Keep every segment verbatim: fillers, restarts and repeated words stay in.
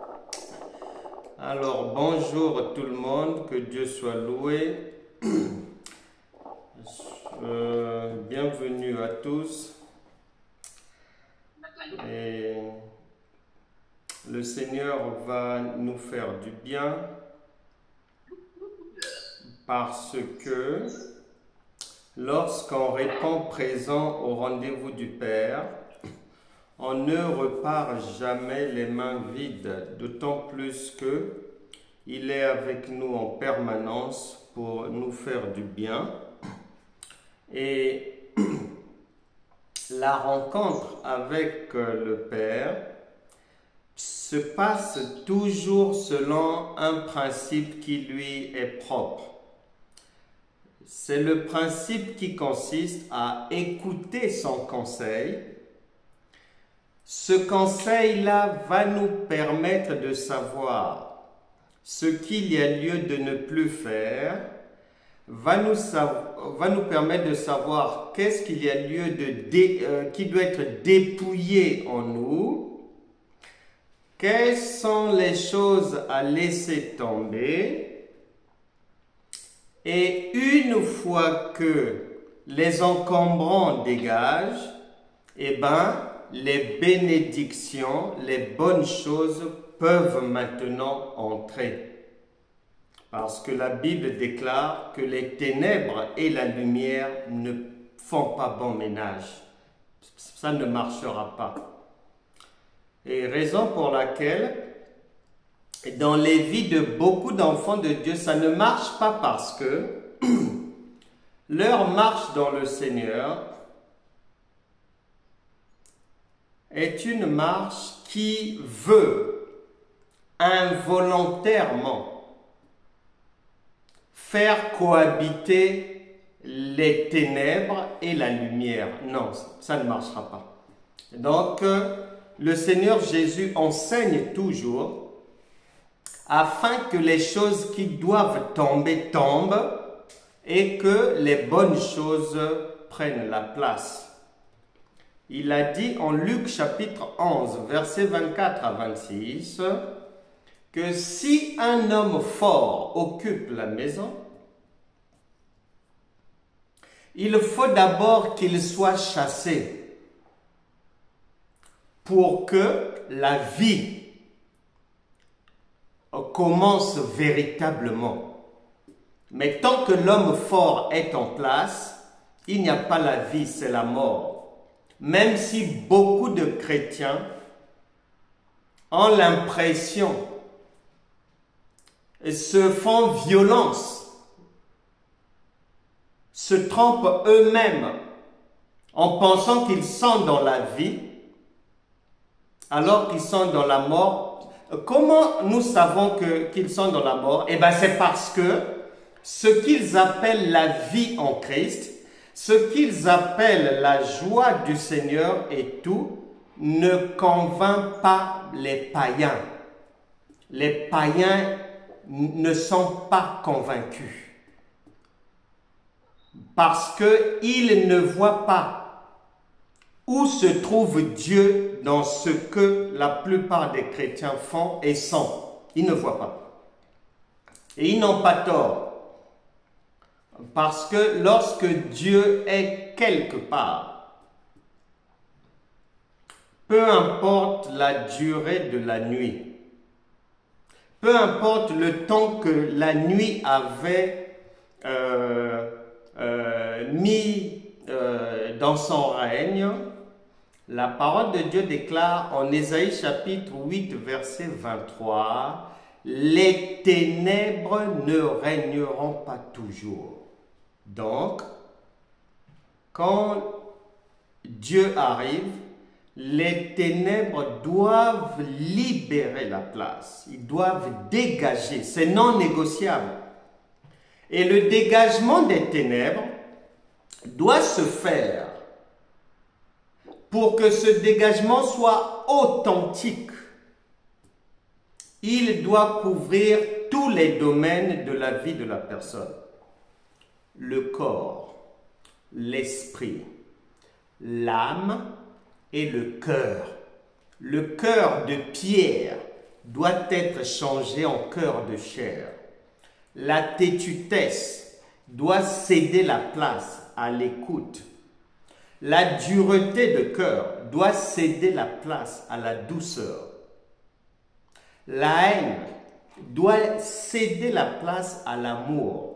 Alors, bonjour tout le monde, que Dieu soit loué. Euh, bienvenue à tous. Et le Seigneur va nous faire du bien parce que lorsqu'on répond présent au rendez-vous du Père, on ne repart jamais les mains vides, d'autant plus que il est avec nous en permanence pour nous faire du bien. Et la rencontre avec le Père se passe toujours selon un principe qui lui est propre. C'est le principe qui consiste à écouter son conseil. Ce conseil-là va nous permettre de savoir ce qu'il y a lieu de ne plus faire, va nous, va nous permettre de savoir qu'est-ce qu'il y a lieu de dé, euh, qui doit être dépouillé en nous, quelles sont les choses à laisser tomber, et une fois que les encombrants dégagent, eh ben, les bénédictions, les bonnes choses peuvent maintenant entrer. Parce que la Bible déclare que les ténèbres et la lumière ne font pas bon ménage. Ça ne marchera pas. Et raison pour laquelle, dans les vies de beaucoup d'enfants de Dieu, ça ne marche pas parce que leur marche dans le Seigneur est une marche qui veut involontairement faire cohabiter les ténèbres et la lumière. Non, ça ne marchera pas. Donc, le Seigneur Jésus enseigne toujours afin que les choses qui doivent tomber tombent et que les bonnes choses prennent la place. Il a dit en Luc chapitre onze, versets vingt-quatre à vingt-six, que si un homme fort occupe la maison, il faut d'abord qu'il soit chassé pour que la vie commence véritablement. Mais tant que l'homme fort est en place, il n'y a pas la vie, c'est la mort. Même si beaucoup de chrétiens ont l'impression, se font violence, se trompent eux-mêmes en pensant qu'ils sont dans la vie, alors qu'ils sont dans la mort. Comment nous savons que, qu'ils sont dans la mort? Eh bien, c'est parce que ce qu'ils appellent la vie en Christ, ce qu'ils appellent la joie du Seigneur et tout, ne convainc pas les païens. Les païens ne sont pas convaincus parce qu'ils ne voient pas où se trouve Dieu dans ce que la plupart des chrétiens font et sont. Ils ne voient pas. Et ils n'ont pas tort. Parce que lorsque Dieu est quelque part, peu importe la durée de la nuit, peu importe le temps que la nuit avait euh, euh, mis euh, dans son règne, la parole de Dieu déclare en Ésaïe chapitre huit, verset vingt-trois, « Les ténèbres ne régneront pas toujours. » Donc, quand Dieu arrive, les ténèbres doivent libérer la place. Ils doivent dégager. C'est non négociable. Et le dégagement des ténèbres doit se faire pour que ce dégagement soit authentique. Il doit couvrir tous les domaines de la vie de la personne. Le corps, l'esprit, l'âme et le cœur. Le cœur de pierre doit être changée en cœur de chair. La têtutesse doit céder la place à l'écoute. La dureté de cœur doit céder la place à la douceur. La haine doit céder la place à l'amour.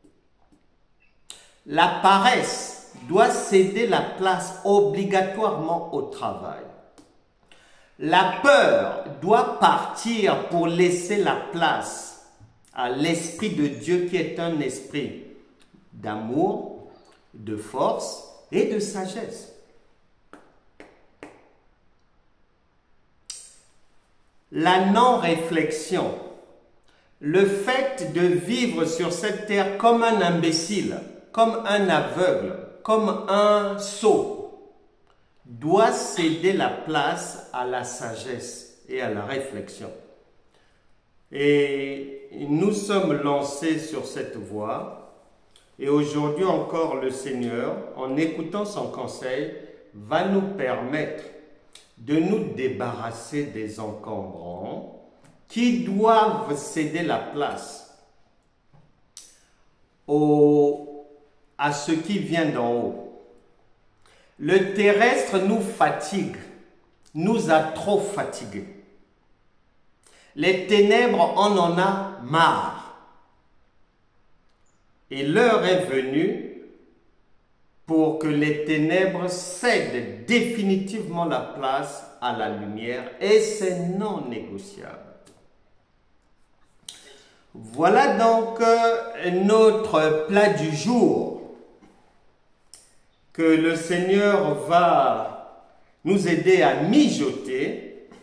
La paresse doit céder la place obligatoirement au travail. La peur doit partir pour laisser la place à l'Esprit de Dieu qui est un esprit d'amour, de force et de sagesse. La non-réflexion, le fait de vivre sur cette terre comme un imbécile, comme un aveugle, comme un sot, doit céder la place à la sagesse et à la réflexion. Et nous sommes lancés sur cette voie. Et aujourd'hui encore, le Seigneur, en écoutant son conseil, va nous permettre de nous débarrasser des encombrants qui doivent céder la place au, à ce qui vient d'en haut. Le terrestre nous fatigue, nous a trop fatigués. Les ténèbres, on en a marre. Et l'heure est venue pour que les ténèbres cèdent définitivement la place à la lumière, et c'est non négociable. Voilà donc notre plat du jour que le Seigneur va nous aider à mijoter.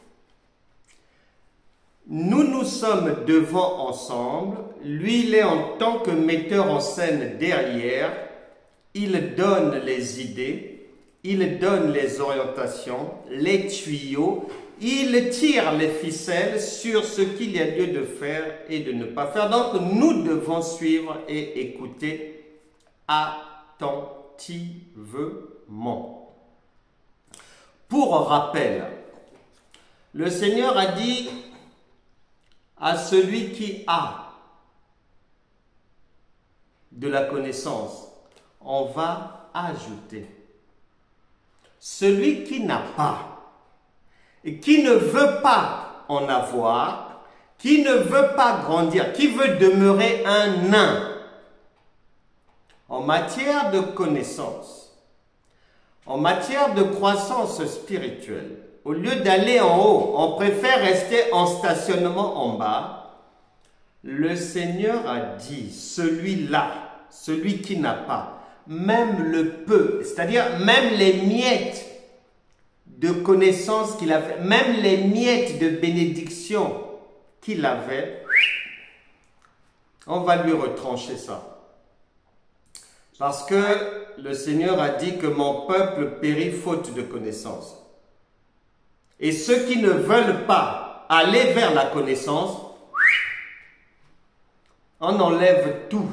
Nous nous sommes devant ensemble, lui il est en tant que metteur en scène derrière, il donne les idées, il donne les orientations, les tuyaux, il tire les ficelles sur ce qu'il y a lieu de faire et de ne pas faire. Donc nous devons suivre et écouter attentivement. Pour rappel, le Seigneur a dit à celui qui a de la connaissance, on va ajouter. Celui qui n'a pas et qui ne veut pas en avoir, qui ne veut pas grandir, qui veut demeurer un nain en matière de connaissance, en matière de croissance spirituelle, au lieu d'aller en haut, on préfère rester en stationnement en bas. Le Seigneur a dit, celui-là, celui qui n'a pas, même le peu, c'est-à-dire même les miettes de connaissances qu'il avait, même les miettes de bénédiction qu'il avait, on va lui retrancher ça. Parce que le Seigneur a dit que mon peuple périt faute de connaissance. Et ceux qui ne veulent pas aller vers la connaissance, on enlève tout.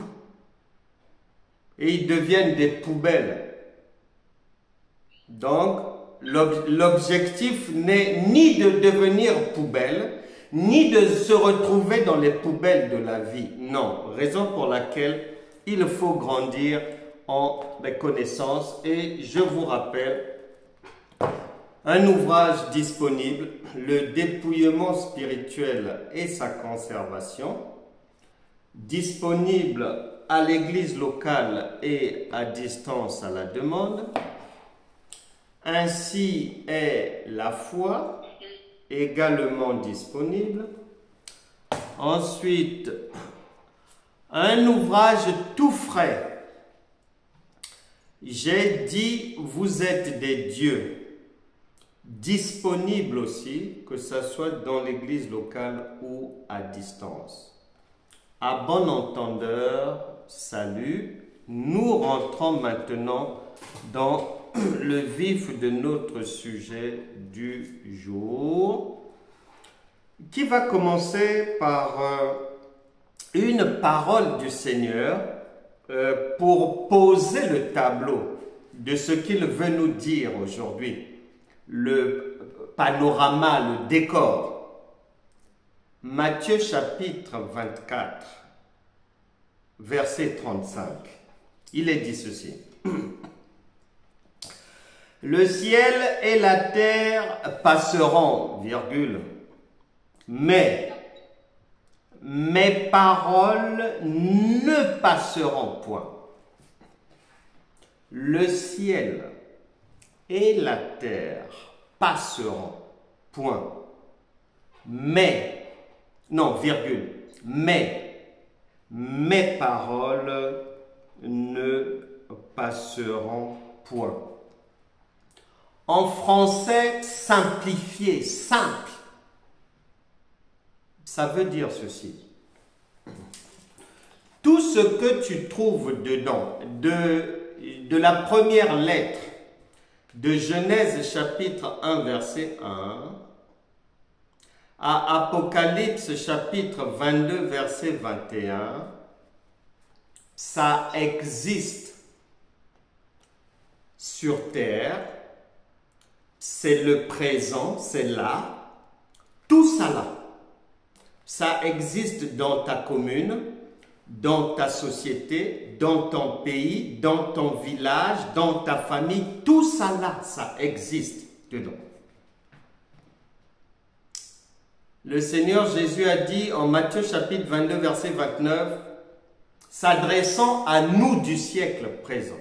Et ils deviennent des poubelles. Donc, l'objectif n'est ni de devenir poubelle, ni de se retrouver dans les poubelles de la vie. Non, raison pour laquelle il faut grandir en connaissances. Et je vous rappelle un ouvrage disponible, Le dépouillement spirituel et sa conservation, disponible à l'église locale et à distance à la demande. Ainsi est la foi, également disponible. Ensuite, un ouvrage tout frais. J'ai dit, vous êtes des dieux. Disponible aussi, que ce soit dans l'église locale ou à distance. À bon entendeur, salut. Nous rentrons maintenant dans le vif de notre sujet du jour, qui va commencer par euh, une parole du Seigneur euh, pour poser le tableau de ce qu'il veut nous dire aujourd'hui, le panorama, le décor. Matthieu chapitre vingt-quatre, verset trente-cinq. Il est dit ceci. Le ciel et la terre passeront, virgule, mais mes paroles ne passeront point. Le ciel et la terre passeront, point. Mais, non, virgule, mais mes paroles ne passeront point. En français simplifié, simple, ça veut dire ceci. Tout ce que tu trouves dedans, de, de la première lettre de Genèse chapitre un verset un à Apocalypse chapitre vingt-deux verset vingt et un, ça existe sur terre, c'est le présent, c'est là, tout ça là. Ça existe dans ta commune, dans ta société, dans ton pays, dans ton village, dans ta famille, tout ça là, ça existe dedans. Le Seigneur Jésus a dit en Matthieu chapitre vingt-deux verset vingt-neuf, s'adressant à nous du siècle présent.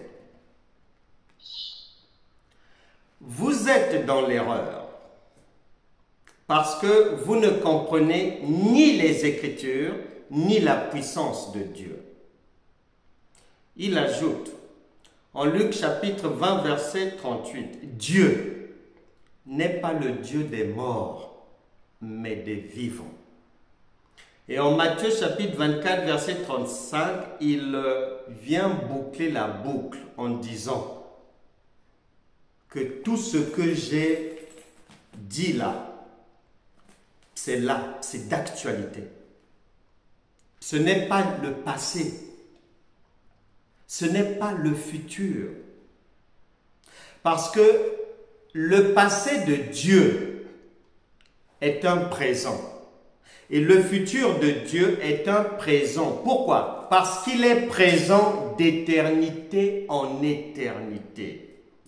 Vous êtes dans l'erreur parce que vous ne comprenez ni les Écritures, ni la puissance de Dieu. Il ajoute, en Luc chapitre vingt, verset trente-huit, Dieu n'est pas le Dieu des morts, mais des vivants. Et en Matthieu chapitre vingt-quatre, verset trente-cinq, il vient boucler la boucle en disant que tout ce que j'ai dit là, c'est là, c'est d'actualité. Ce n'est pas le passé. Ce n'est pas le futur. Parce que le passé de Dieu est un présent. Et le futur de Dieu est un présent. Pourquoi? Parce qu'il est présent d'éternité en éternité.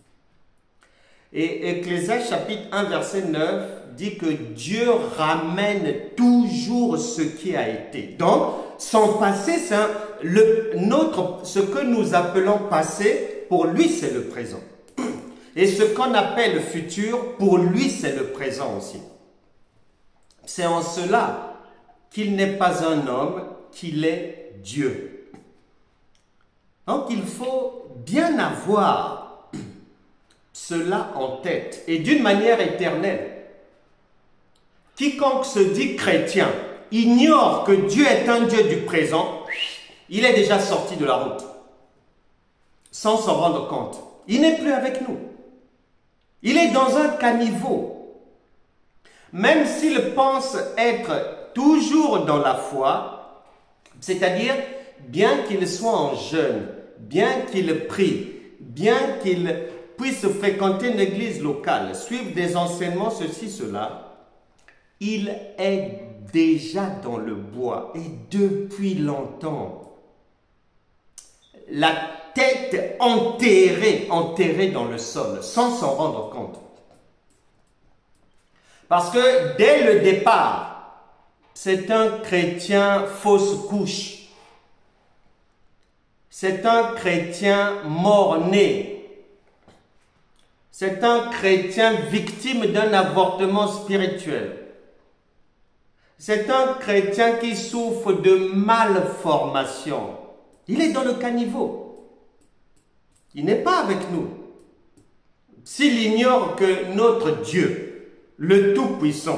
Et Ecclésiaste chapitre un verset neuf dit que Dieu ramène toujours ce qui a été. Donc, son passé, c'est le notre, ce que nous appelons passé, pour lui c'est le présent. Et ce qu'on appelle futur, pour lui c'est le présent aussi. C'est en cela qu'il n'est pas un homme, qu'il est Dieu. Donc il faut bien avoir cela en tête et d'une manière éternelle. Quiconque se dit chrétien ignore que Dieu est un Dieu du présent, il est déjà sorti de la route sans s'en rendre compte. Il n'est plus avec nous. Il est dans un caniveau. Même s'il pense être toujours dans la foi, c'est-à-dire bien qu'il soit en jeûne, bien qu'il prie, bien qu'il puisse fréquenter une église locale, suivre des enseignements, ceci, cela, il est déjà dans le bois et depuis longtemps. La tête enterrée, enterrée dans le sol, sans s'en rendre compte. Parce que dès le départ, c'est un chrétien fausse couche. C'est un chrétien mort-né. C'est un chrétien victime d'un avortement spirituel. C'est un chrétien qui souffre de malformation. Il est dans le caniveau. Il n'est pas avec nous. S'il ignore que notre Dieu, le Tout-Puissant,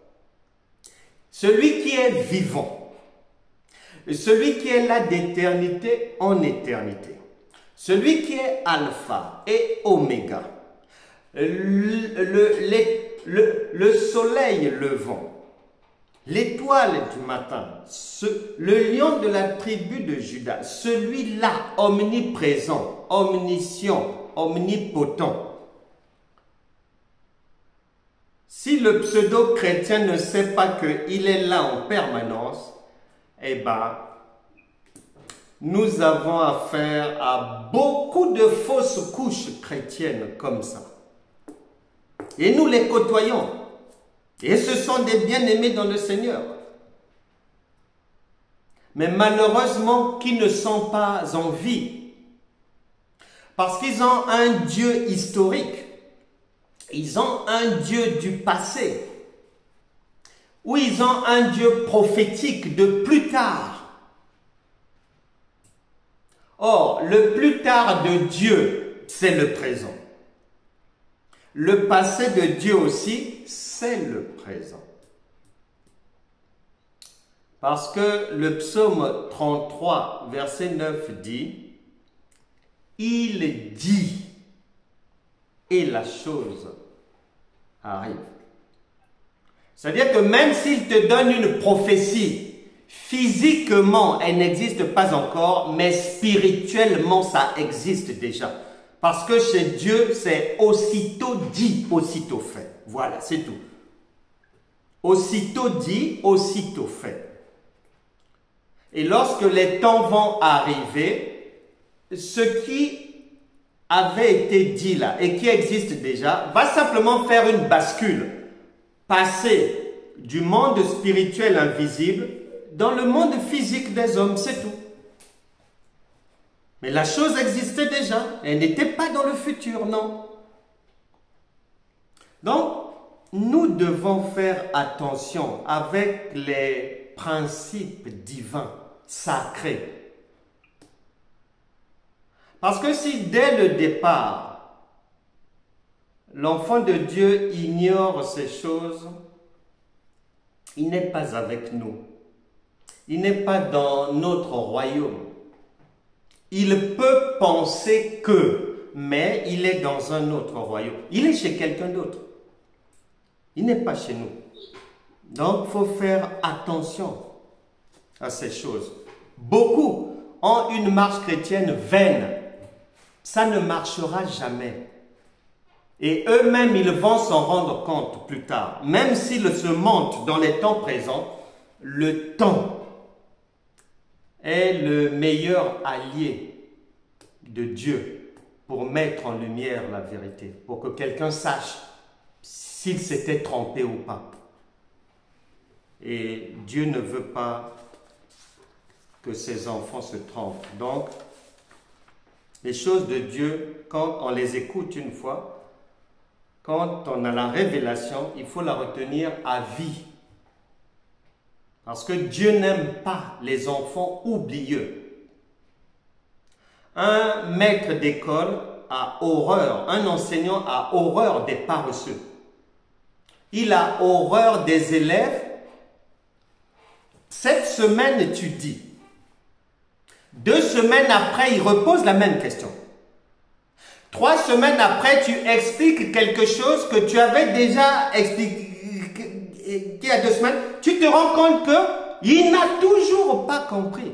celui qui est vivant, celui qui est là d'éternité en éternité, celui qui est alpha et oméga, le, le, les, le, le soleil levant, l'étoile du matin, ce, le lion de la tribu de Juda, celui-là omniprésent, omniscient, omnipotent, Si le pseudo-chrétien ne sait pas qu'il est là en permanence, eh bien, nous avons affaire à beaucoup de fausses couches chrétiennes comme ça. Et nous les côtoyons. Et ce sont des bien-aimés dans le Seigneur. Mais malheureusement, qui ne sont pas en vie. Parce qu'ils ont un Dieu historique. Ils ont un Dieu du passé. Ou ils ont un Dieu prophétique de plus tard. Or, le plus tard de Dieu, c'est le présent. Le passé de Dieu aussi, c'est le présent. Parce que le psaume trente-trois, verset neuf dit, « Il dit, et la chose arrive. » C'est-à-dire que même s'il te donne une prophétie, physiquement, elle n'existe pas encore, mais spirituellement, ça existe déjà. Parce que chez Dieu, c'est aussitôt dit, aussitôt fait. Voilà, c'est tout. Aussitôt dit, aussitôt fait. Et lorsque les temps vont arriver, ce qui avait été dit là et qui existe déjà, va simplement faire une bascule. Passer du monde spirituel invisible dans le monde physique des hommes, c'est tout. Mais la chose existait déjà, elle n'était pas dans le futur, non. Donc, nous devons faire attention avec les principes divins, sacrés. Parce que si dès le départ, l'enfant de Dieu ignore ces choses, il n'est pas avec nous. Il n'est pas dans notre royaume. Il peut penser que, mais il est dans un autre royaume. Il est chez quelqu'un d'autre. Il n'est pas chez nous. Donc, il faut faire attention à ces choses. Beaucoup ont une marche chrétienne vaine. Ça ne marchera jamais. Et eux-mêmes, ils vont s'en rendre compte plus tard. Même s'ils se mentent dans les temps présents, le temps est le meilleur allié de Dieu pour mettre en lumière la vérité, pour que quelqu'un sache s'il s'était trompé ou pas. Et Dieu ne veut pas que ses enfants se trompent. Donc, les choses de Dieu, quand on les écoute une fois, quand on a la révélation, il faut la retenir à vie. Parce que Dieu n'aime pas les enfants oublieux. Un maître d'école a horreur, un enseignant a horreur des paresseux. Il a horreur des élèves. Cette semaine, étudie. Deux semaines après, il repose la même question. Trois semaines après, tu expliques quelque chose que tu avais déjà expliqué il y a deux semaines. Tu te rends compte qu'il n'a toujours pas compris.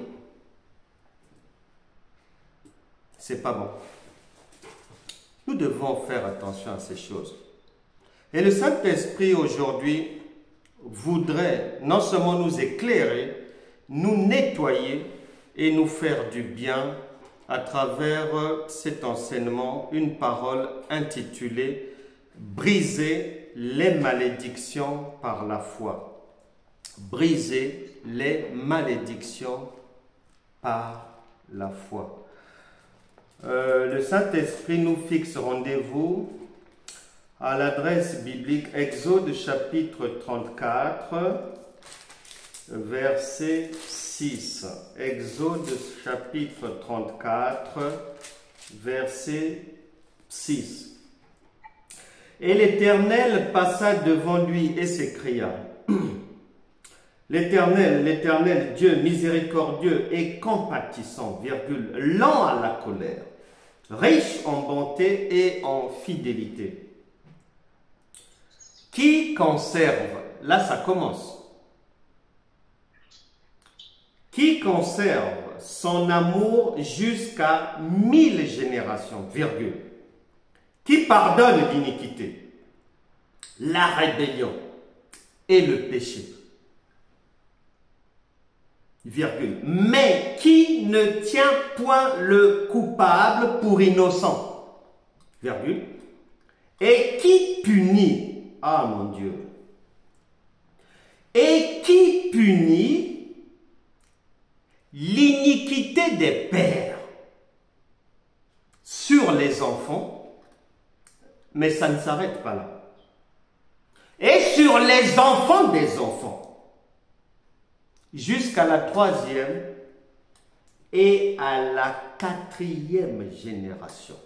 C'est pas bon. Nous devons faire attention à ces choses. Et le Saint-Esprit aujourd'hui voudrait non seulement nous éclairer, nous nettoyer et nous faire du bien à travers cet enseignement, une parole intitulée « Briser les malédictions par la foi ». Briser les malédictions par la foi. Euh, le Saint-Esprit nous fixe rendez-vous à l'adresse biblique Exode chapitre trente-quatre, verset six. Exode chapitre trente-quatre, verset six. Et l'Éternel passa devant lui et s'écria: L'Éternel, l'Éternel, Dieu miséricordieux et compatissant, virgule, lent à la colère, riche en bonté et en fidélité, qui conserve, là ça commence, qui conserve son amour jusqu'à mille générations, virgule, qui pardonne l'iniquité la rébellion et le péché. Virgule. Mais qui ne tient point le coupable pour innocent. Virgule. Et qui punit. Ah mon Dieu. Et qui punit l'iniquité des pères sur les enfants, mais ça ne s'arrête pas là. Et sur les enfants des enfants, jusqu'à la troisième et à la quatrième génération.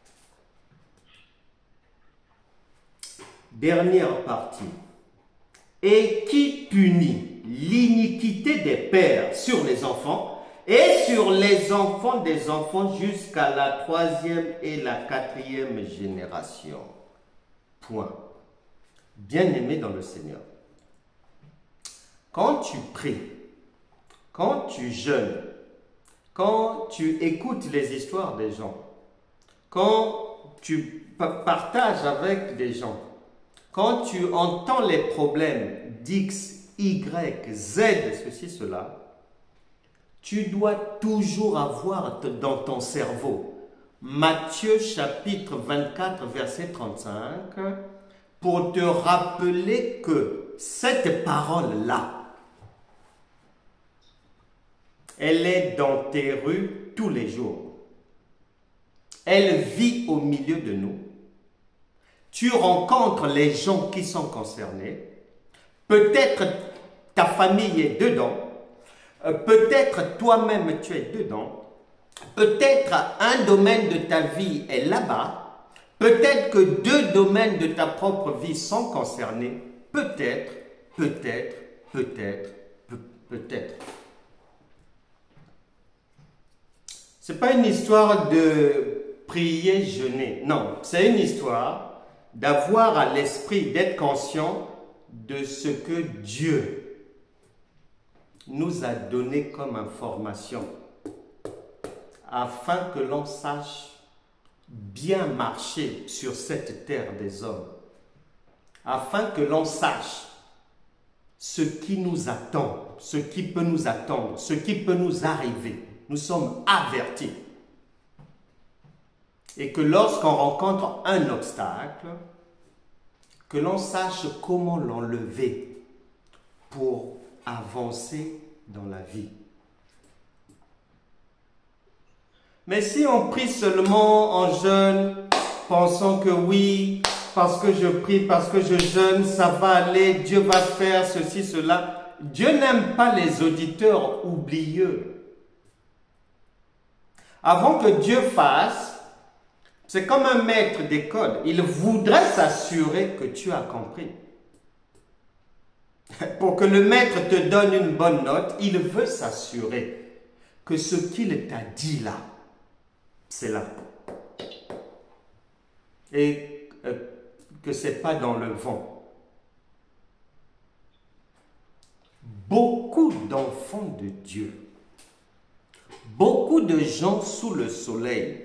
Dernière partie. Et qui punit l'iniquité des pères sur les enfants et sur les enfants des enfants jusqu'à la troisième et la quatrième génération. Point. Bien-aimé dans le Seigneur, quand tu pries, quand tu jeûnes, quand tu écoutes les histoires des gens, quand tu partages avec des gens, quand tu entends les problèmes d'X, Y, Z, ceci, cela, tu dois toujours avoir dans ton cerveau Matthieu chapitre vingt-quatre, verset trente-cinq, pour te rappeler que cette parole-là, elle est dans tes rues tous les jours. Elle vit au milieu de nous. Tu rencontres les gens qui sont concernés. Peut-être ta famille est dedans. Peut-être toi-même tu es dedans. Peut-être un domaine de ta vie est là-bas. Peut-être que deux domaines de ta propre vie sont concernés. Peut-être, peut-être, peut-être, peut-être. Ce n'est pas une histoire de prier, jeûner. Non, c'est une histoire d'avoir à l'esprit, d'être conscient de ce que Dieu nous a donné comme information afin que l'on sache bien marcher sur cette terre des hommes, afin que l'on sache ce qui nous attend, ce qui peut nous attendre, ce qui peut nous arriver. Nous sommes avertis. Et que lorsqu'on rencontre un obstacle, que l'on sache comment l'enlever pour avancer dans la vie. Mais si on prie seulement en jeûne, pensant que oui, parce que je prie, parce que je jeûne, ça va aller, Dieu va faire ceci, cela. Dieu n'aime pas les auditeurs oublieux. Avant que Dieu fasse, c'est comme un maître d'école. Il voudrait s'assurer que tu as compris. Pour que le maître te donne une bonne note, il veut s'assurer que ce qu'il t'a dit là, c'est là. Et euh, que ce n'est pas dans le vent. Beaucoup d'enfants de Dieu, beaucoup de gens sous le soleil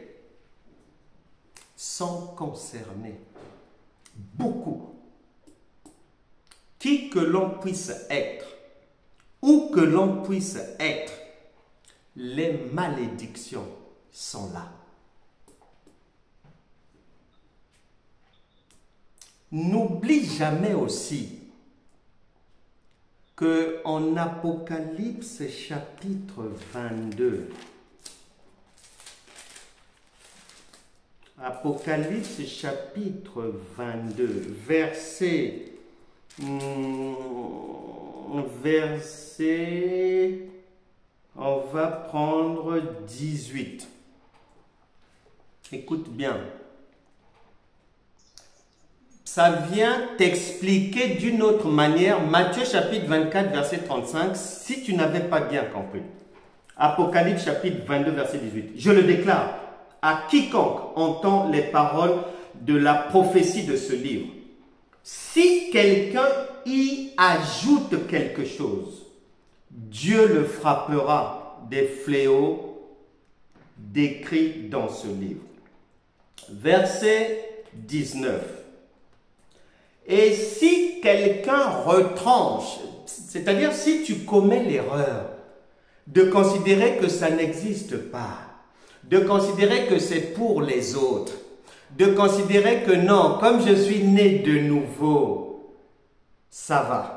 sont concernés. Beaucoup. Qui que l'on puisse être, où que l'on puisse être, les malédictions sont là. N'oublie jamais aussi que en Apocalypse chapitre vingt-deux, Apocalypse chapitre vingt-deux, verset, hum, verset, on va prendre dix-huit. Écoute bien. Ça vient t'expliquer d'une autre manière, Matthieu chapitre vingt-quatre, verset trente-cinq, si tu n'avais pas bien compris. Apocalypse chapitre vingt-deux, verset dix-huit. Je le déclare à quiconque entend les paroles de la prophétie de ce livre. Si quelqu'un y ajoute quelque chose, Dieu le frappera des fléaux décrits dans ce livre. Verset dix-neuf. Et si quelqu'un retranche, c'est-à-dire si tu commets l'erreur de considérer que ça n'existe pas, de considérer que c'est pour les autres, de considérer que non, comme je suis né de nouveau, ça va.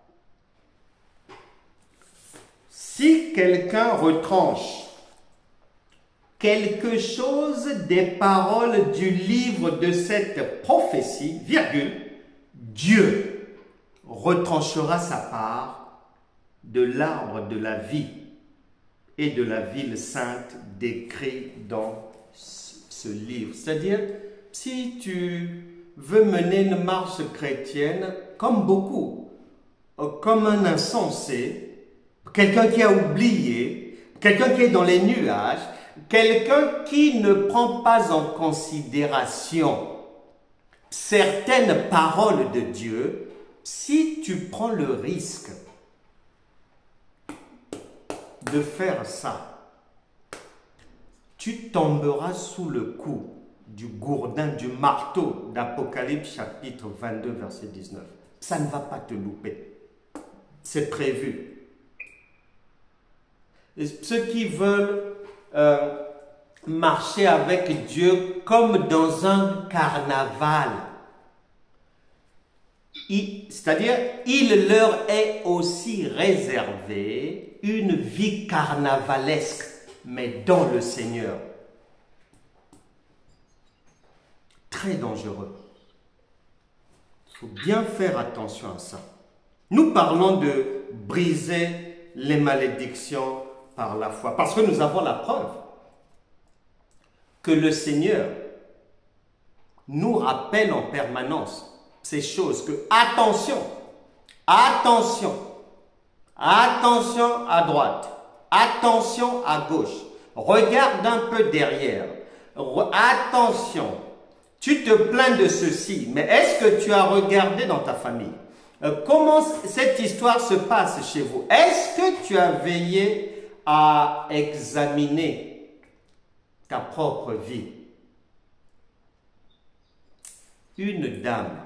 Si quelqu'un retranche quelque chose des paroles du livre de cette prophétie, virgule, Dieu retranchera sa part de l'arbre de la vie et de la ville sainte décrit dans ce livre. C'est-à-dire, si tu veux mener une marche chrétienne, comme beaucoup, comme un insensé, quelqu'un qui a oublié, quelqu'un qui est dans les nuages, quelqu'un qui ne prend pas en considération certaines paroles de Dieu, si tu prends le risque de faire ça, tu tomberas sous le coup du gourdin, du marteau d'Apocalypse chapitre vingt-deux, verset dix-neuf. Ça ne va pas te louper. C'est prévu. Et ceux qui veulent euh, marcher avec Dieu comme dans un carnaval, c'est-à-dire il leur est aussi réservé une vie carnavalesque, mais dans le Seigneur. Très dangereux. Il faut bien faire attention à ça. Nous parlons de briser les malédictions par la foi, parce que nous avons la preuve que le Seigneur nous rappelle en permanence ces choses, que attention, attention, attention à droite, attention à gauche, regarde un peu derrière, attention, tu te plains de ceci, mais est-ce que tu as regardé dans ta famille? Comment cette histoire se passe chez vous? Est-ce que tu as veillé à examiner ta propre vie? Une dame,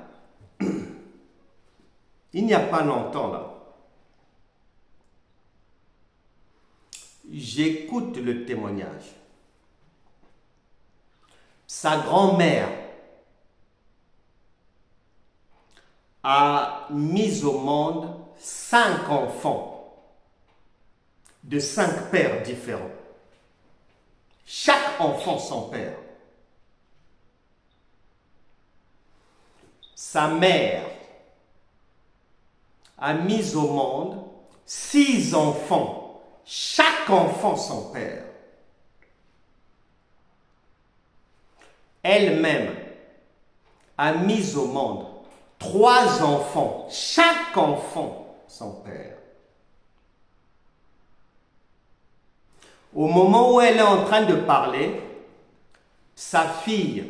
il n'y a pas longtemps là, j'écoute le témoignage. Sa grand-mère a mis au monde cinq enfants de cinq pères différents. Chaque enfant son père. Sa mère a mis au monde six enfants, chaque enfant son père. Elle-même a mis au monde trois enfants, chaque enfant son père. Au moment où elle est en train de parler, sa fille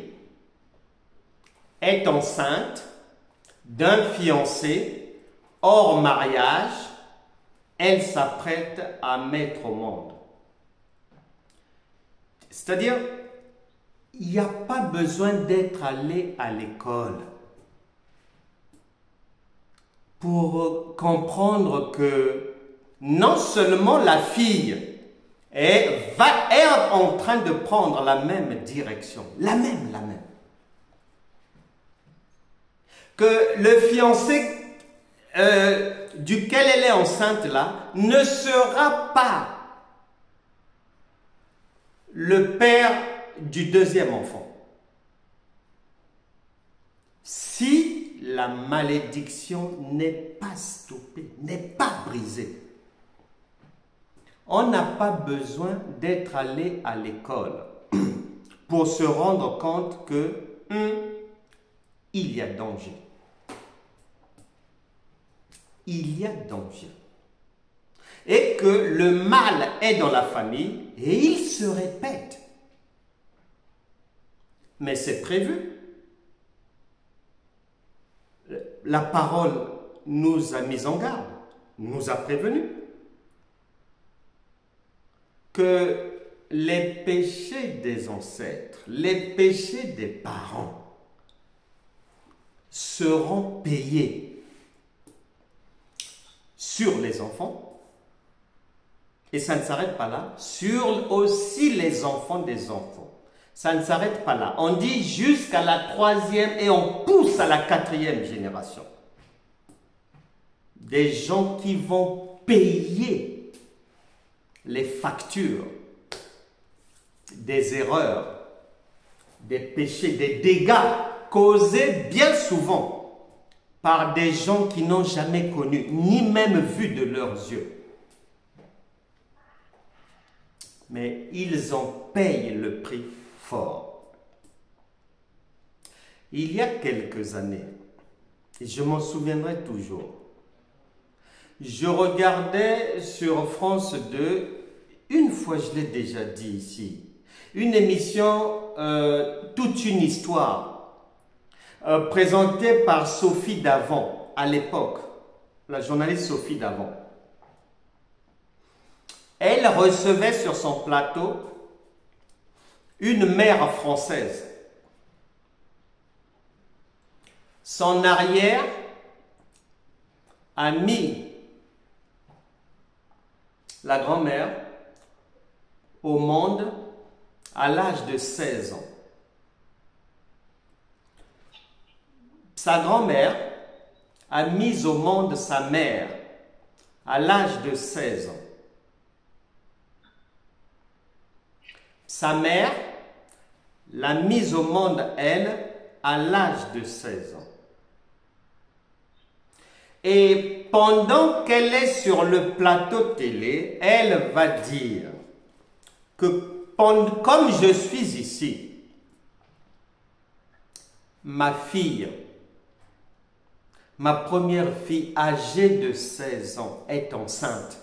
est enceinte d'un fiancé hors mariage. Elle s'apprête à mettre au monde. C'est-à-dire, il n'y a pas besoin d'être allé à l'école pour comprendre que non seulement la fille est, va, est en train de prendre la même direction, la même, la même, que le fiancé euh, duquel elle est enceinte là ne sera pas le père du deuxième enfant. Si la malédiction n'est pas stoppée, n'est pas brisée, on n'a pas besoin d'être allé à l'école pour se rendre compte que hum, il y a danger. Il y a danger. Et que le mal est dans la famille et il se répète. Mais c'est prévu. La parole nous a mis en garde, nous a prévenus que les péchés des ancêtres, les péchés des parents seront payés sur les enfants, et ça ne s'arrête pas là, sur aussi les enfants des enfants. Ça ne s'arrête pas là. On dit jusqu'à la troisième et on pousse à la quatrième génération. Des gens qui vont payer les factures des erreurs, des péchés, des dégâts causés bien souvent par des gens qui n'ont jamais connu, ni même vu de leurs yeux. Mais ils en payent le prix fort. Il y a quelques années, et je m'en souviendrai toujours, je regardais sur France deux, une fois je l'ai déjà dit ici, une émission, euh, toute une histoire, euh, présentée par Sophie Davant à l'époque, la journaliste Sophie Davant. Elle recevait sur son plateau une mère française. Son arrière a mis la grand-mère au monde à l'âge de seize ans. Sa grand-mère a mis au monde sa mère à l'âge de seize ans. Sa mère l'a mise au monde, elle, à l'âge de seize ans. Et pendant qu'elle est sur le plateau télé, elle va dire que comme je suis ici, ma fille, ma première fille âgée de seize ans est enceinte.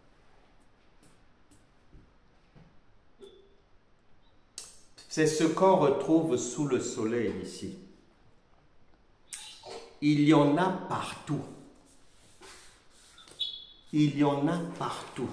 C'est ce qu'on retrouve sous le soleil ici. Il y en a partout. Il y en a partout.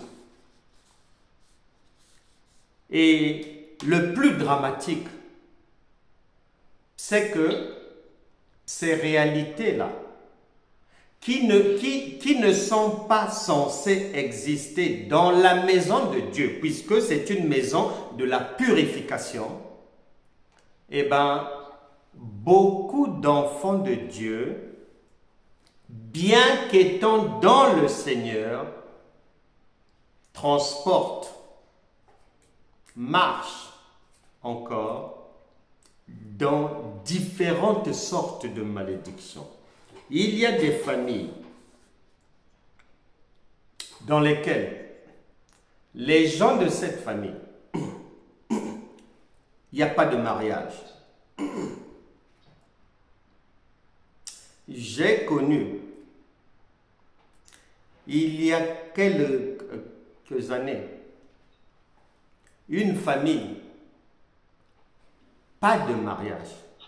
Et le plus dramatique, c'est que ces réalités-là, qui ne, qui, qui ne sont pas censées exister dans la maison de Dieu, puisque c'est une maison de la purification, eh bien, beaucoup d'enfants de Dieu, bien qu'étant dans le Seigneur, transportent, marchent encore dans différentes sortes de malédictions. Il y a des familles dans lesquelles les gens de cette famille, il n'y a pas de mariage. J'ai connu, il y a quelques années, une famille, pas de mariage,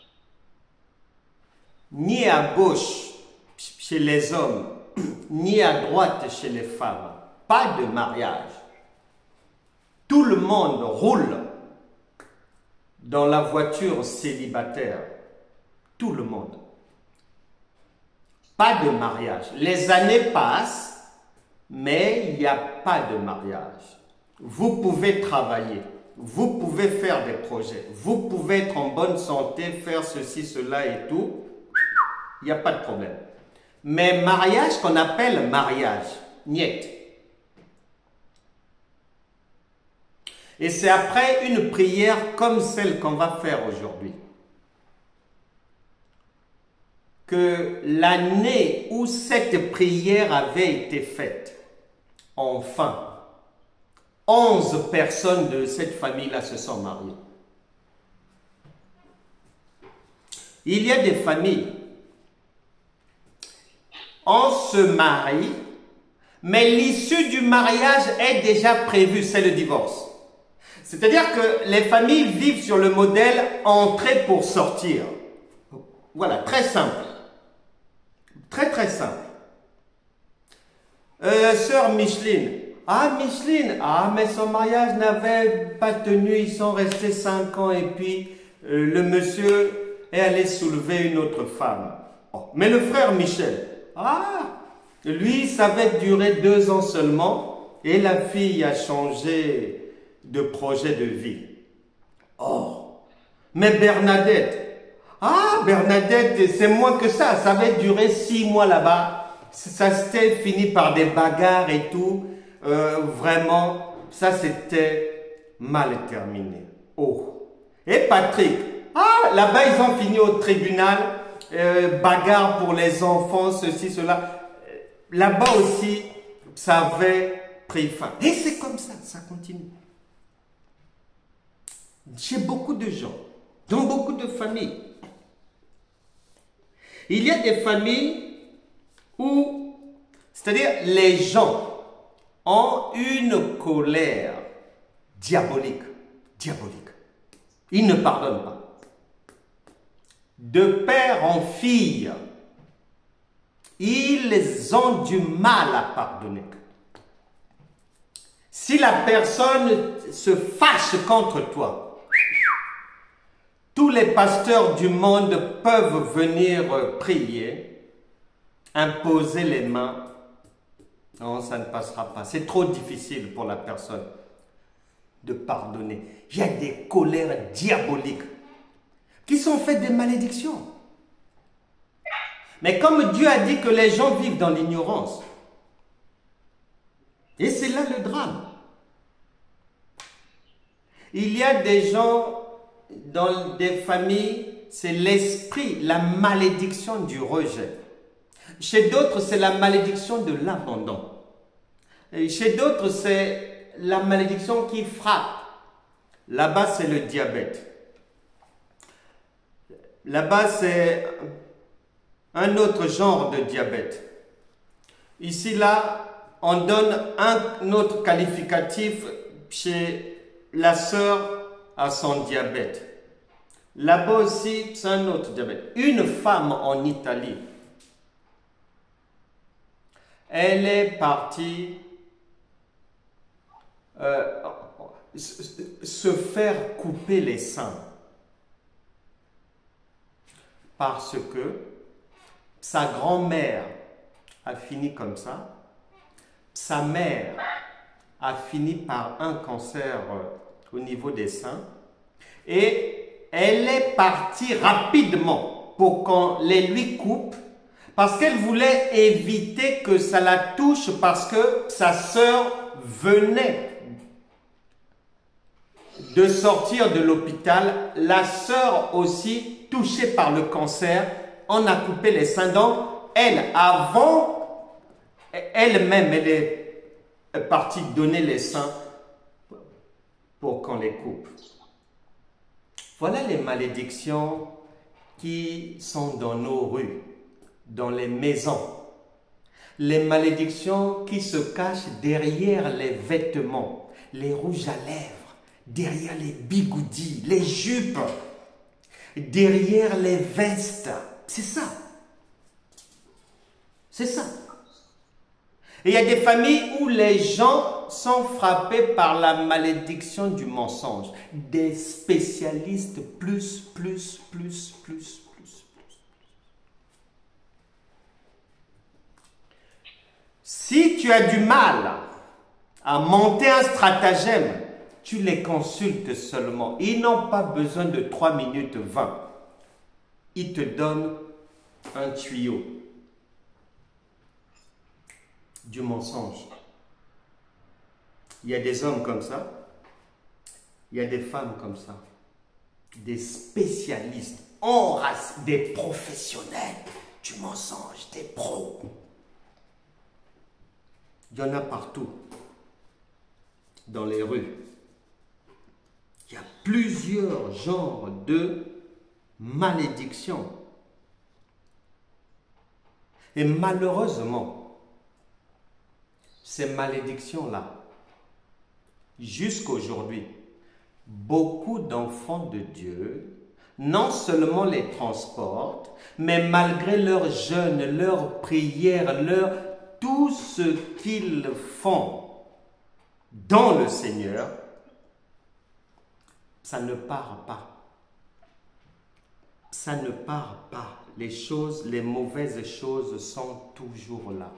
ni à gauche chez les hommes, ni à droite chez les femmes, pas de mariage. Tout le monde roule dans la voiture célibataire, tout le monde. Pas de mariage. Les années passent, mais il n'y a pas de mariage. Vous pouvez travailler, vous pouvez faire des projets, vous pouvez être en bonne santé, faire ceci, cela et tout, il n'y a pas de problème. Mais mariage qu'on appelle mariage, niet. Et c'est après une prière comme celle qu'on va faire aujourd'hui que l'année où cette prière avait été faite, enfin, onze personnes de cette famille-là se sont mariées. Il y a des familles, on se marie, mais l'issue du mariage est déjà prévue, c'est le divorce. C'est-à-dire que les familles vivent sur le modèle entrer pour sortir. Voilà, très simple. Très très simple. Euh, sœur Micheline. Ah, Micheline, ah, mais son mariage n'avait pas tenu, ils sont restés cinq ans et puis euh, le monsieur est allé soulever une autre femme. Oh. Mais le frère Michel, ah, lui, ça va durer deux ans seulement et la fille a changé de projet de vie. Oh, mais Bernadette, ah, Bernadette, c'est moins que ça, ça va durer six mois là-bas. Ça s'était fini par des bagarres et tout. Euh, vraiment, ça c'était mal terminé. Oh. Et Patrick, ah, là-bas ils ont fini au tribunal, euh, bagarre pour les enfants, ceci, cela. Là-bas aussi, ça avait pris fin. Et c'est comme ça, ça continue. Chez beaucoup de gens, dans beaucoup de familles. Il y a des familles où, c'est-à-dire les gens ont une colère diabolique, diabolique. Ils ne pardonnent pas. De père en fille, ils ont du mal à pardonner. Si la personne se fâche contre toi, tous les pasteurs du monde peuvent venir prier, imposer les mains. Non, ça ne passera pas. C'est trop difficile pour la personne de pardonner. Il y a des colères diaboliques qui sont faites des malédictions. Mais comme Dieu a dit que les gens vivent dans l'ignorance, et c'est là le drame. Il y a des gens dans des familles, c'est l'esprit, la malédiction du rejet. Chez d'autres, c'est la malédiction de l'abandon. Et chez d'autres, c'est la malédiction qui frappe. Là-bas, c'est le diabète. Là-bas, c'est un autre genre de diabète. Ici, là, on donne un autre qualificatif chez la sœur à son diabète. Là-bas aussi, c'est un autre diabète. Une femme en Italie, elle est partie euh, se faire couper les seins parce que sa grand-mère a fini comme ça, sa mère a fini par un cancer au niveau des seins et elle est partie rapidement pour qu'on les lui coupe parce qu'elle voulait éviter que ça la touche parce que sa sœur venait de sortir de l'hôpital. La sœur aussi touchée par le cancer, on a coupé les seins. Donc elle, avant, elle-même, elle est partie donner les seins pour qu'on les coupe. Voilà les malédictions qui sont dans nos rues, dans les maisons. Les malédictions qui se cachent derrière les vêtements, les rouges à lèvres, derrière les bigoudis, les jupes, derrière les vestes. C'est ça. C'est ça. Et il y a des familles où les gens sont frappés par la malédiction du mensonge. Des spécialistes plus, plus, plus, plus, plus, plus. Si tu as du mal à monter un stratagème, tu les consultes seulement. Ils n'ont pas besoin de trois minutes vingt. Ils te donnent un tuyau du mensonge. Il y a des hommes comme ça, il y a des femmes comme ça, des spécialistes, en race, des professionnels du mensonge, des pros. Il y en a partout, dans les rues. Il y a plusieurs genres de malédictions. Et malheureusement, ces malédictions-là, jusqu'à aujourd'hui, beaucoup d'enfants de Dieu, non seulement les transportent, mais malgré leur jeûne, leur prière, leur, tout ce qu'ils font dans le Seigneur, ça ne part pas. Ça ne part pas. les choses, les mauvaises choses sont toujours là.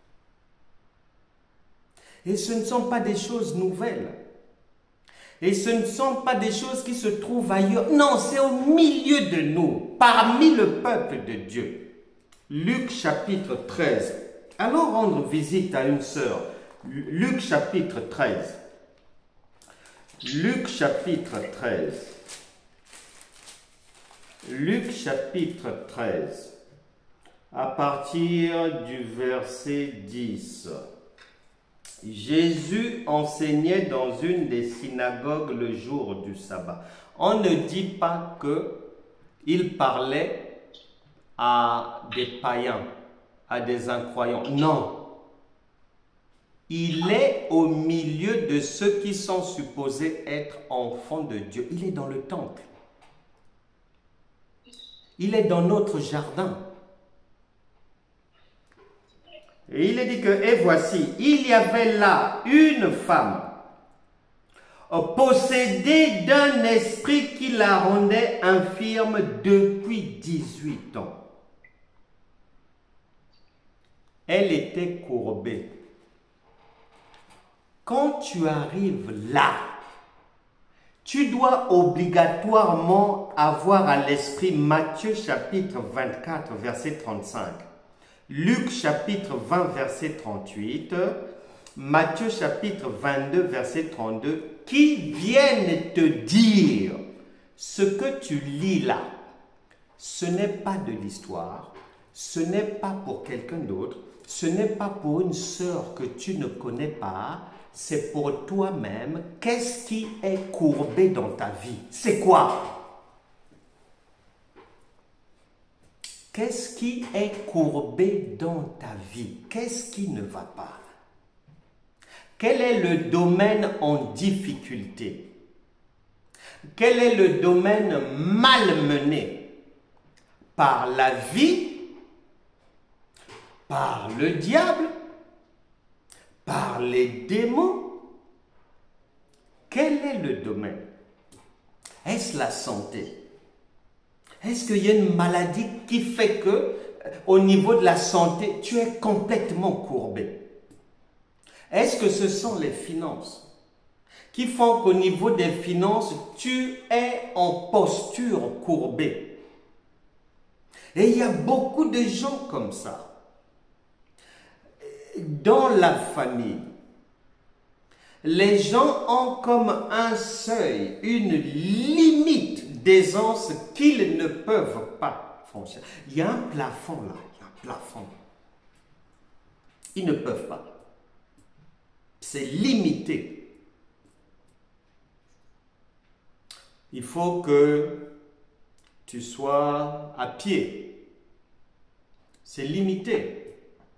Et ce ne sont pas des choses nouvelles. Et ce ne sont pas des choses qui se trouvent ailleurs. Non, c'est au milieu de nous, parmi le peuple de Dieu. Luc chapitre treize. Allons rendre visite à une sœur. Luc chapitre treize. Luc chapitre treize. Luc chapitre treize. À partir du verset dix. Jésus enseignait dans une des synagogues le jour du sabbat. On ne dit pas qu'il parlait à des païens, à des incroyants. Non. Il est au milieu de ceux qui sont supposés être enfants de Dieu. Il est dans le temple. Il est dans notre jardin. Et il est dit que, et voici, il y avait là une femme possédée d'un esprit qui la rendait infirme depuis dix-huit ans. Elle était courbée. Quand tu arrives là, tu dois obligatoirement avoir à l'esprit Matthieu chapitre vingt-quatre, verset trente-cinq. Luc chapitre vingt, verset trente-huit, Matthieu chapitre vingt-deux, verset trente-deux, qui viennent te dire ce que tu lis là. Ce n'est pas de l'histoire, ce n'est pas pour quelqu'un d'autre, ce n'est pas pour une sœur que tu ne connais pas, c'est pour toi-même. Qu'est-ce qui est courbé dans ta vie? C'est quoi? Qu'est-ce qui est courbé dans ta vie? Qu'est-ce qui ne va pas? Quel est le domaine en difficulté? Quel est le domaine malmené par la vie, par le diable, par les démons? Quel est le domaine? Est-ce la santé? Est-ce qu'il y a une maladie qui fait que, au niveau de la santé, tu es complètement courbé? Est-ce que ce sont les finances qui font qu'au niveau des finances, tu es en posture courbée? Et il y a beaucoup de gens comme ça. Dans la famille, les gens ont comme un seuil, une limite d'aisance qu'ils ne peuvent pas franchir. Il y a un plafond là, il y a un plafond. Ils ne peuvent pas. C'est limité. Il faut que tu sois à pied. C'est limité.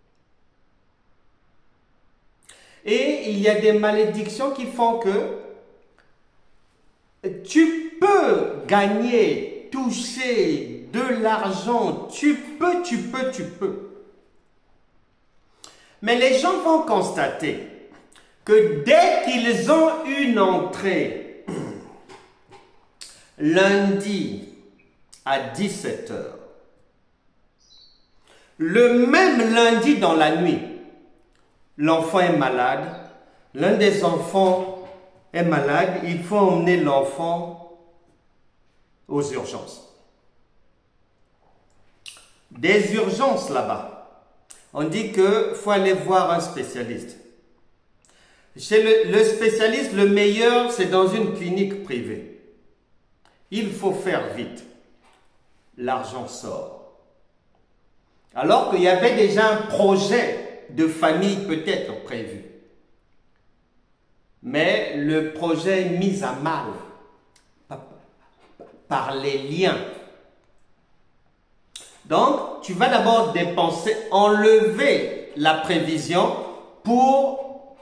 Et il y a des malédictions qui font que tu peux gagner, toucher de l'argent, tu peux, tu peux, tu peux. Mais les gens vont constater que dès qu'ils ont une entrée, lundi à dix-sept heures, le même lundi dans la nuit, l'enfant est malade, l'un des enfants est malade, il faut emmener l'enfant aux urgences. Des urgences là-bas. On dit qu'il faut aller voir un spécialiste. Chez le, le spécialiste, le meilleur, c'est dans une clinique privée. Il faut faire vite. L'argent sort. Alors qu'il y avait déjà un projet de famille peut-être prévu. Mais le projet est mis à mal par les liens. Donc, tu vas d'abord dépenser, enlever la prévision pour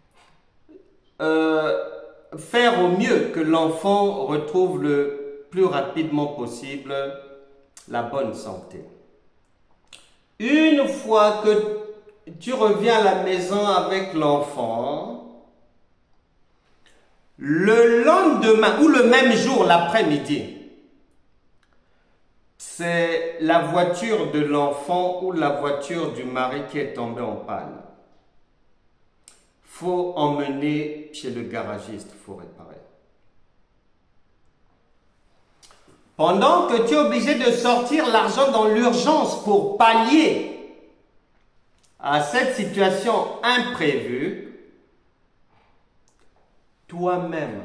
euh, faire au mieux que l'enfant retrouve le plus rapidement possible la bonne santé. Une fois que tu reviens à la maison avec l'enfant, le lendemain ou le même jour, l'après-midi, c'est la voiture de l'enfant ou la voiture du mari qui est tombée en panne. Il faut emmener chez le garagiste, il faut réparer. Pendant que tu es obligé de sortir l'argent dans l'urgence pour pallier à cette situation imprévue, toi-même,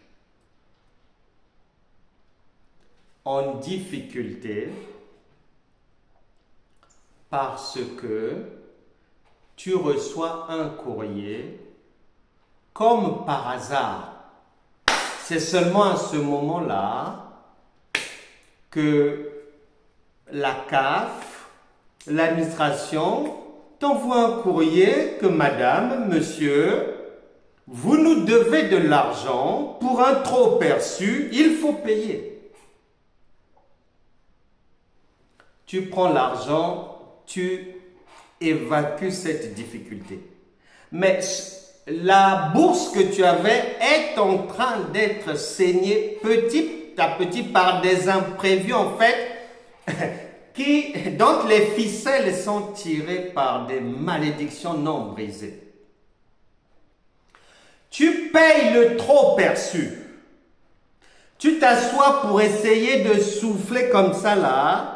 en difficulté, parce que tu reçois un courrier comme par hasard. C'est seulement à ce moment-là que la C A F, l'administration, t'envoie un courrier que madame, monsieur, vous nous devez de l'argent pour un trop perçu, il faut payer. Tu prends l'argent, tu évacues cette difficulté. Mais la bourse que tu avais est en train d'être saignée petit à petit par des imprévus en fait, qui, dont les ficelles sont tirées par des malédictions non brisées. Tu payes le trop perçu. Tu t'assois pour essayer de souffler comme ça là,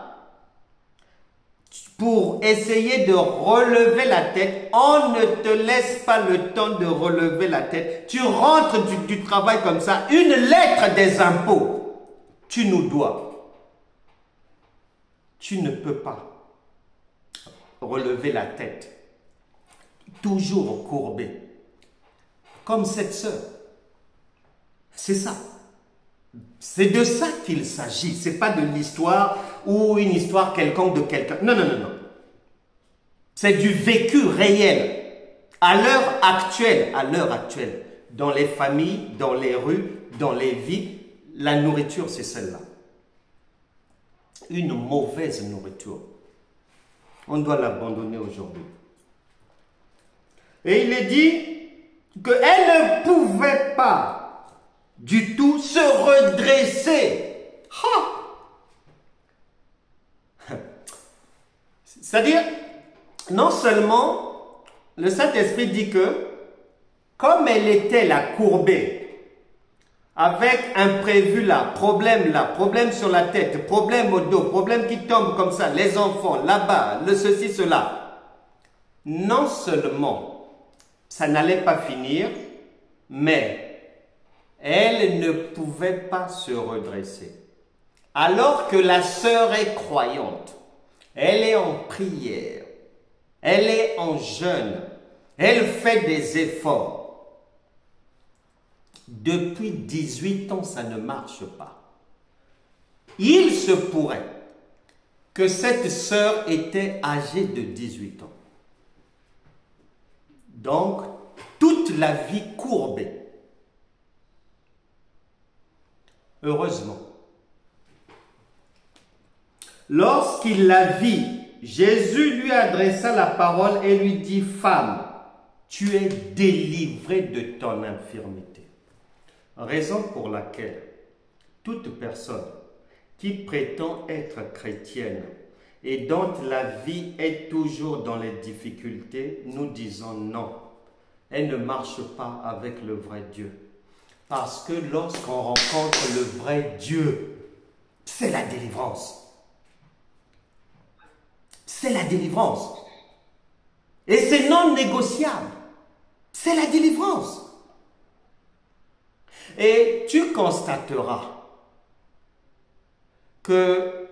pour essayer de relever la tête. On ne te laisse pas le temps de relever la tête. Tu rentres du, du travail comme ça, une lettre des impôts. Tu nous dois. Tu ne peux pas relever la tête. Toujours courbé. Comme cette sœur. C'est ça. C'est de ça qu'il s'agit. Ce n'est pas de l'histoire ou une histoire quelconque de quelqu'un. Non, non, non, non. C'est du vécu réel. À l'heure actuelle, à l'heure actuelle, dans les familles, dans les rues, dans les vies, la nourriture, c'est celle-là. Une mauvaise nourriture. On doit l'abandonner aujourd'hui. Et il est dit qu'elle ne pouvait pas du tout se redresser. Ha! C'est-à-dire, non seulement le Saint-Esprit dit que, comme elle était la courbée, avec imprévu là, problème là, problème sur la tête, problème au dos, problème qui tombe comme ça, les enfants là-bas, le ceci, cela. Non seulement ça n'allait pas finir, mais elle ne pouvait pas se redresser. Alors que la sœur est croyante, elle est en prière, elle est en jeûne, elle fait des efforts. Depuis dix-huit ans, ça ne marche pas. Il se pourrait que cette sœur était âgée de dix-huit ans. Donc, toute la vie courbée. Heureusement, lorsqu'il la vit, Jésus lui adressa la parole et lui dit, « Femme, tu es délivrée de ton infirmité. » Raison pour laquelle toute personne qui prétend être chrétienne et dont la vie est toujours dans les difficultés, nous disons non. Elle ne marche pas avec le vrai Dieu. Parce que lorsqu'on rencontre le vrai Dieu, c'est la délivrance. C'est la délivrance. Et c'est non négociable. C'est la délivrance. Et tu constateras que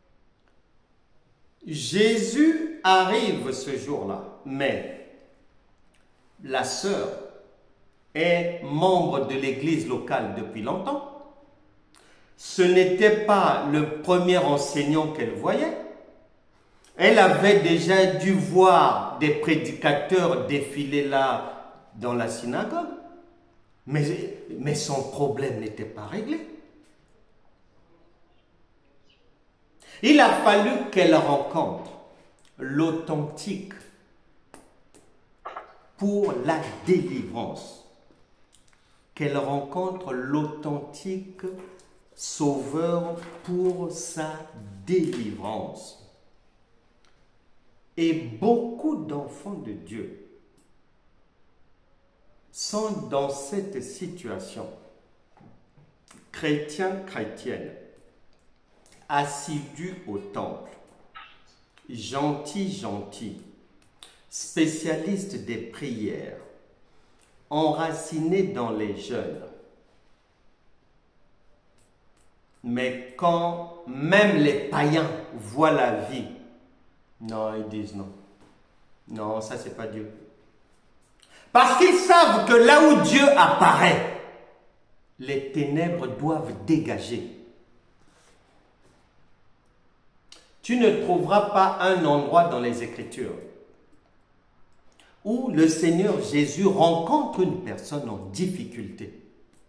Jésus arrive ce jour-là, mais la sœur est membre de l'église locale depuis longtemps. Ce n'était pas le premier enseignant qu'elle voyait. Elle avait déjà dû voir des prédicateurs défiler là dans la synagogue. Mais, mais son problème n'était pas réglé. Il a fallu qu'elle rencontre l'authentique pour la délivrance. Qu'elle rencontre l'authentique sauveur pour sa délivrance. Et beaucoup d'enfants de Dieu sont dans cette situation. Chrétiens, chrétiennes, assidus au temple, gentils, gentils, spécialistes des prières, enracinés dans les jeûnes. Mais quand même les païens voient la vie, non, ils disent non. Non, ça c'est pas Dieu. Parce qu'ils savent que là où Dieu apparaît, les ténèbres doivent dégager. Tu ne trouveras pas un endroit dans les Écritures où le Seigneur Jésus rencontre une personne en difficulté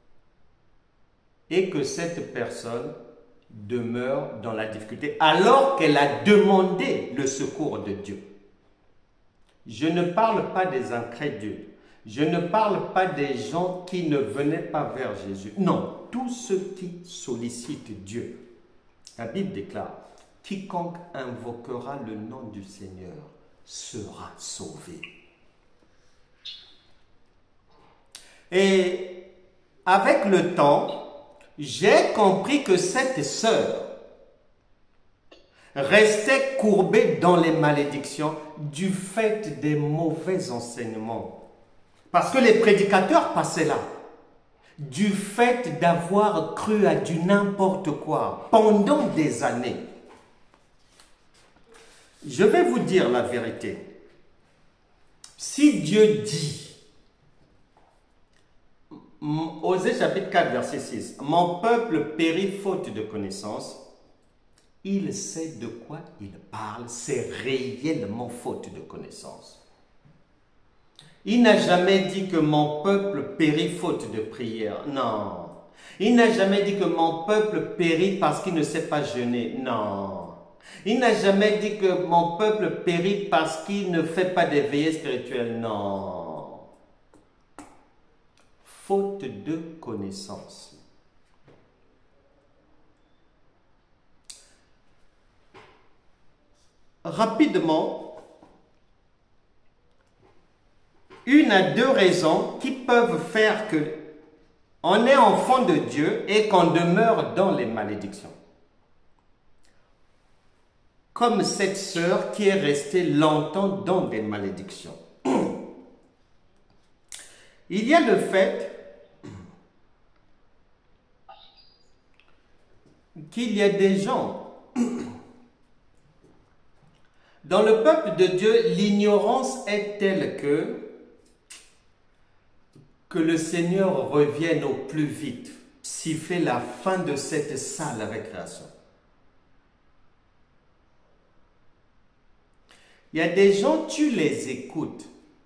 et que cette personne demeure dans la difficulté alors qu'elle a demandé le secours de Dieu. Je ne parle pas des incrédules. Je ne parle pas des gens qui ne venaient pas vers Jésus. Non, tous ceux qui sollicitent Dieu. La Bible déclare, quiconque invoquera le nom du Seigneur sera sauvé. Et avec le temps, j'ai compris que cette sœur restait courbée dans les malédictions du fait des mauvais enseignements. Parce que les prédicateurs passaient là. Du fait d'avoir cru à du n'importe quoi pendant des années. Je vais vous dire la vérité. Si Dieu dit, Osée chapitre quatre, verset six, « Mon peuple périt faute de connaissance », il sait de quoi il parle, c'est réellement faute de connaissance. Il n'a jamais dit que mon peuple périt faute de prière. Non. Il n'a jamais dit que mon peuple périt parce qu'il ne sait pas jeûner. Non. Il n'a jamais dit que mon peuple périt parce qu'il ne fait pas des veillées spirituelles. Non. Faute de connaissance. Rapidement, une à deux raisons qui peuvent faire que on est enfant de Dieu et qu'on demeure dans les malédictions. Comme cette sœur qui est restée longtemps dans des malédictions. Il y a le fait qu'il y a des gens dans le peuple de Dieu, l'ignorance est telle que que le Seigneur revienne au plus vite, siffler la fin de cette sale récréation. Il y a des gens, tu les écoutes.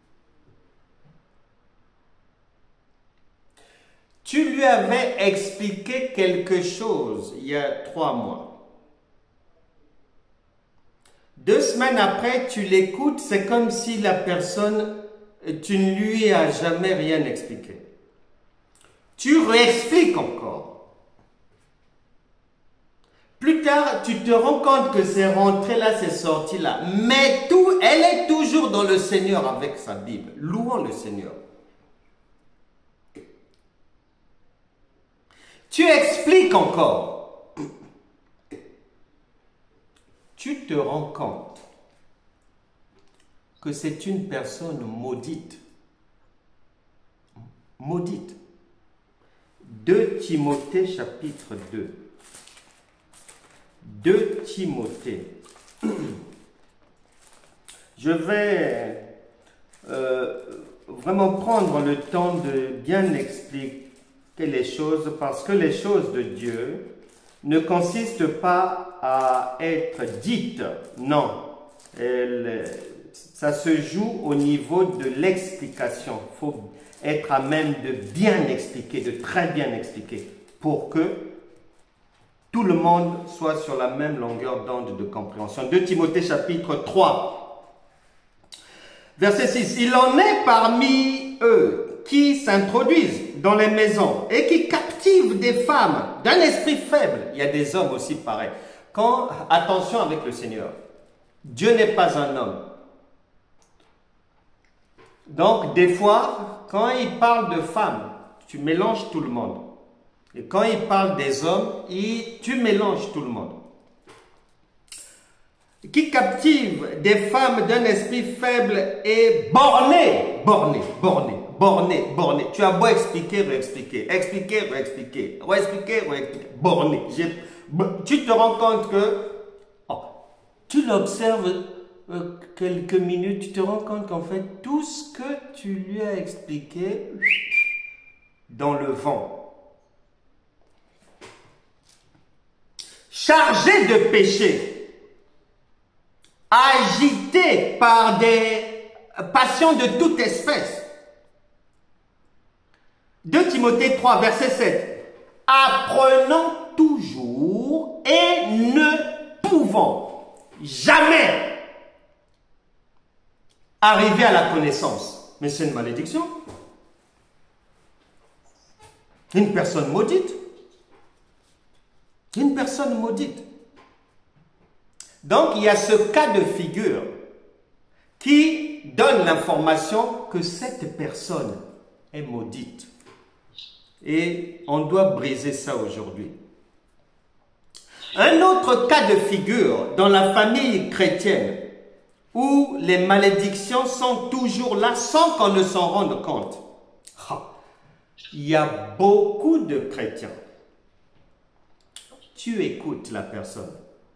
Tu lui avais expliqué quelque chose il y a trois mois. Deux semaines après, tu l'écoutes, c'est comme si la personne... tu ne lui as jamais rien expliqué. Tu réexpliques encore. Plus tard, tu te rends compte que c'est rentré là, c'est sorti là. Mais tout, elle est toujours dans le Seigneur avec sa Bible. Louons le Seigneur. Tu expliques encore. Tu te rends compte que c'est une personne maudite. Maudite. deux Timothée chapitre deux. deux Timothée. Je vais euh, vraiment prendre le temps de bien expliquer les choses parce que les choses de Dieu ne consistent pas à être dites. Non. Elles, ça se joue au niveau de l'explication. Il faut être à même de bien expliquer, de très bien expliquer, pour que tout le monde soit sur la même longueur d'onde de compréhension. deux Timothée chapitre trois, verset six. Il en est parmi eux qui s'introduisent dans les maisons et qui captivent des femmes d'un esprit faible. Il y a des hommes aussi pareils. Quand, attention avec le Seigneur, Dieu n'est pas un homme. Donc, des fois, quand il parle de femmes, tu mélanges tout le monde. Et quand il parle des hommes, il, tu mélanges tout le monde. Qui captive des femmes d'un esprit faible et borné, borné, borné, borné, borné. Tu as beau expliquer, réexpliquer, expliquer, réexpliquer, réexpliquer, réexpliquer, borné. Tu te rends compte que, oh, tu l'observes euh, quelques minutes, tu te rends compte qu'en fait, tout ce que tu lui as expliqué, dans le vent. Chargé de péché. Agité par des passions de toute espèce. deux Timothée trois, verset sept. Apprenant toujours et ne pouvant jamais arriver à la connaissance. Mais c'est une malédiction. Une personne maudite. Une personne maudite. Donc, il y a ce cas de figure qui donne l'information que cette personne est maudite. Et on doit briser ça aujourd'hui. Un autre cas de figure dans la famille chrétienne où les malédictions sont toujours là sans qu'on ne s'en rende compte. Il y a beaucoup de chrétiens. Tu écoutes la personne.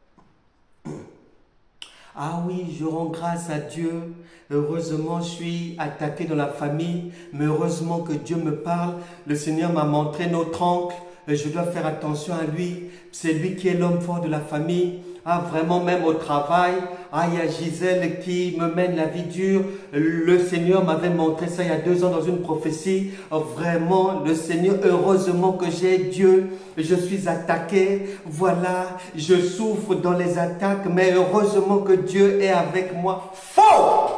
Ah oui, je rends grâce à Dieu. Heureusement, je suis attaqué dans la famille. Mais heureusement que Dieu me parle. Le Seigneur m'a montré notre oncle. Je dois faire attention à lui. C'est lui qui est l'homme fort de la famille. Ah, vraiment, même au travail. Ah, il y a Gisèle qui me mène la vie dure. Le Seigneur m'avait montré ça il y a deux ans dans une prophétie. Oh, vraiment, le Seigneur, heureusement que j'ai Dieu. Je suis attaqué. Voilà, je souffre dans les attaques. Mais heureusement que Dieu est avec moi. Faux!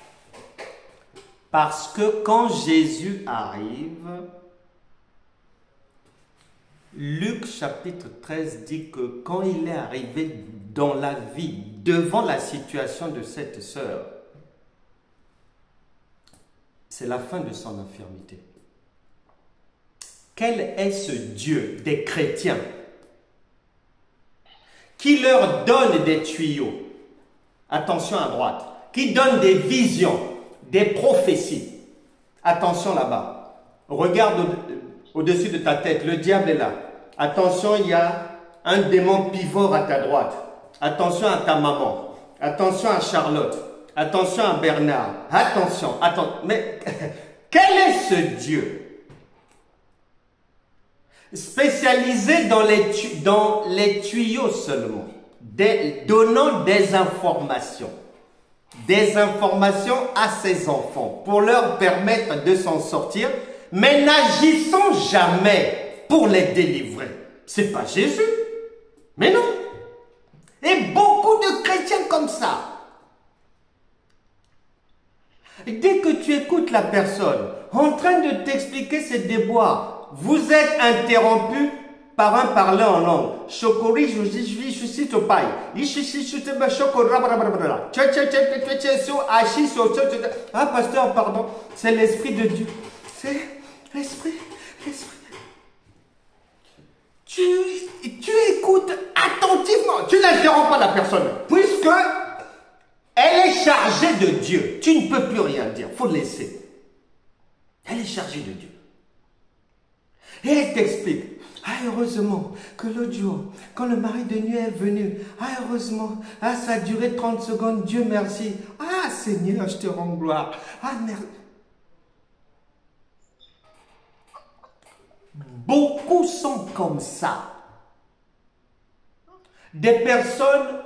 Parce que quand Jésus arrive, Luc chapitre treize dit que quand il est arrivé dans la vie, devant la situation de cette sœur, c'est la fin de son infirmité. Quel est ce Dieu des chrétiens qui leur donne des tuyaux, attention à droite, qui donne des visions, des prophéties, attention là-bas, regarde au-dessus de ta tête, le diable est là. Attention, il y a un démon pivot à ta droite. Attention à ta maman. Attention à Charlotte. Attention à Bernard. Attention, attends. Mais quel est ce Dieu spécialisé dans les, tu, dans les tuyaux seulement, des, donnant des informations. Des informations à ses enfants pour leur permettre de s'en sortir, mais n'agissant jamais pour les délivrer. C'est pas Jésus. Mais non. Et beaucoup de chrétiens comme ça. Dès que tu écoutes la personne en train de t'expliquer ses déboires, vous êtes interrompu par un parler en langue. Chokori, je suis je suis topai. Ah, pasteur, pardon. C'est l'esprit de Dieu. C'est l'esprit, l'esprit. Tu, tu écoutes attentivement. Tu n'interromps pas la personne. Puisque elle est chargée de Dieu. Tu ne peux plus rien dire. Il faut laisser. Elle est chargée de Dieu. Et elle t'explique. Ah, heureusement que l'autre jour, quand le mari de nuit est venu, ah, heureusement, ah, ça a duré trente secondes, Dieu merci. Ah, Seigneur, je te rends gloire. Ah, merci. Beaucoup sont comme ça. Des personnes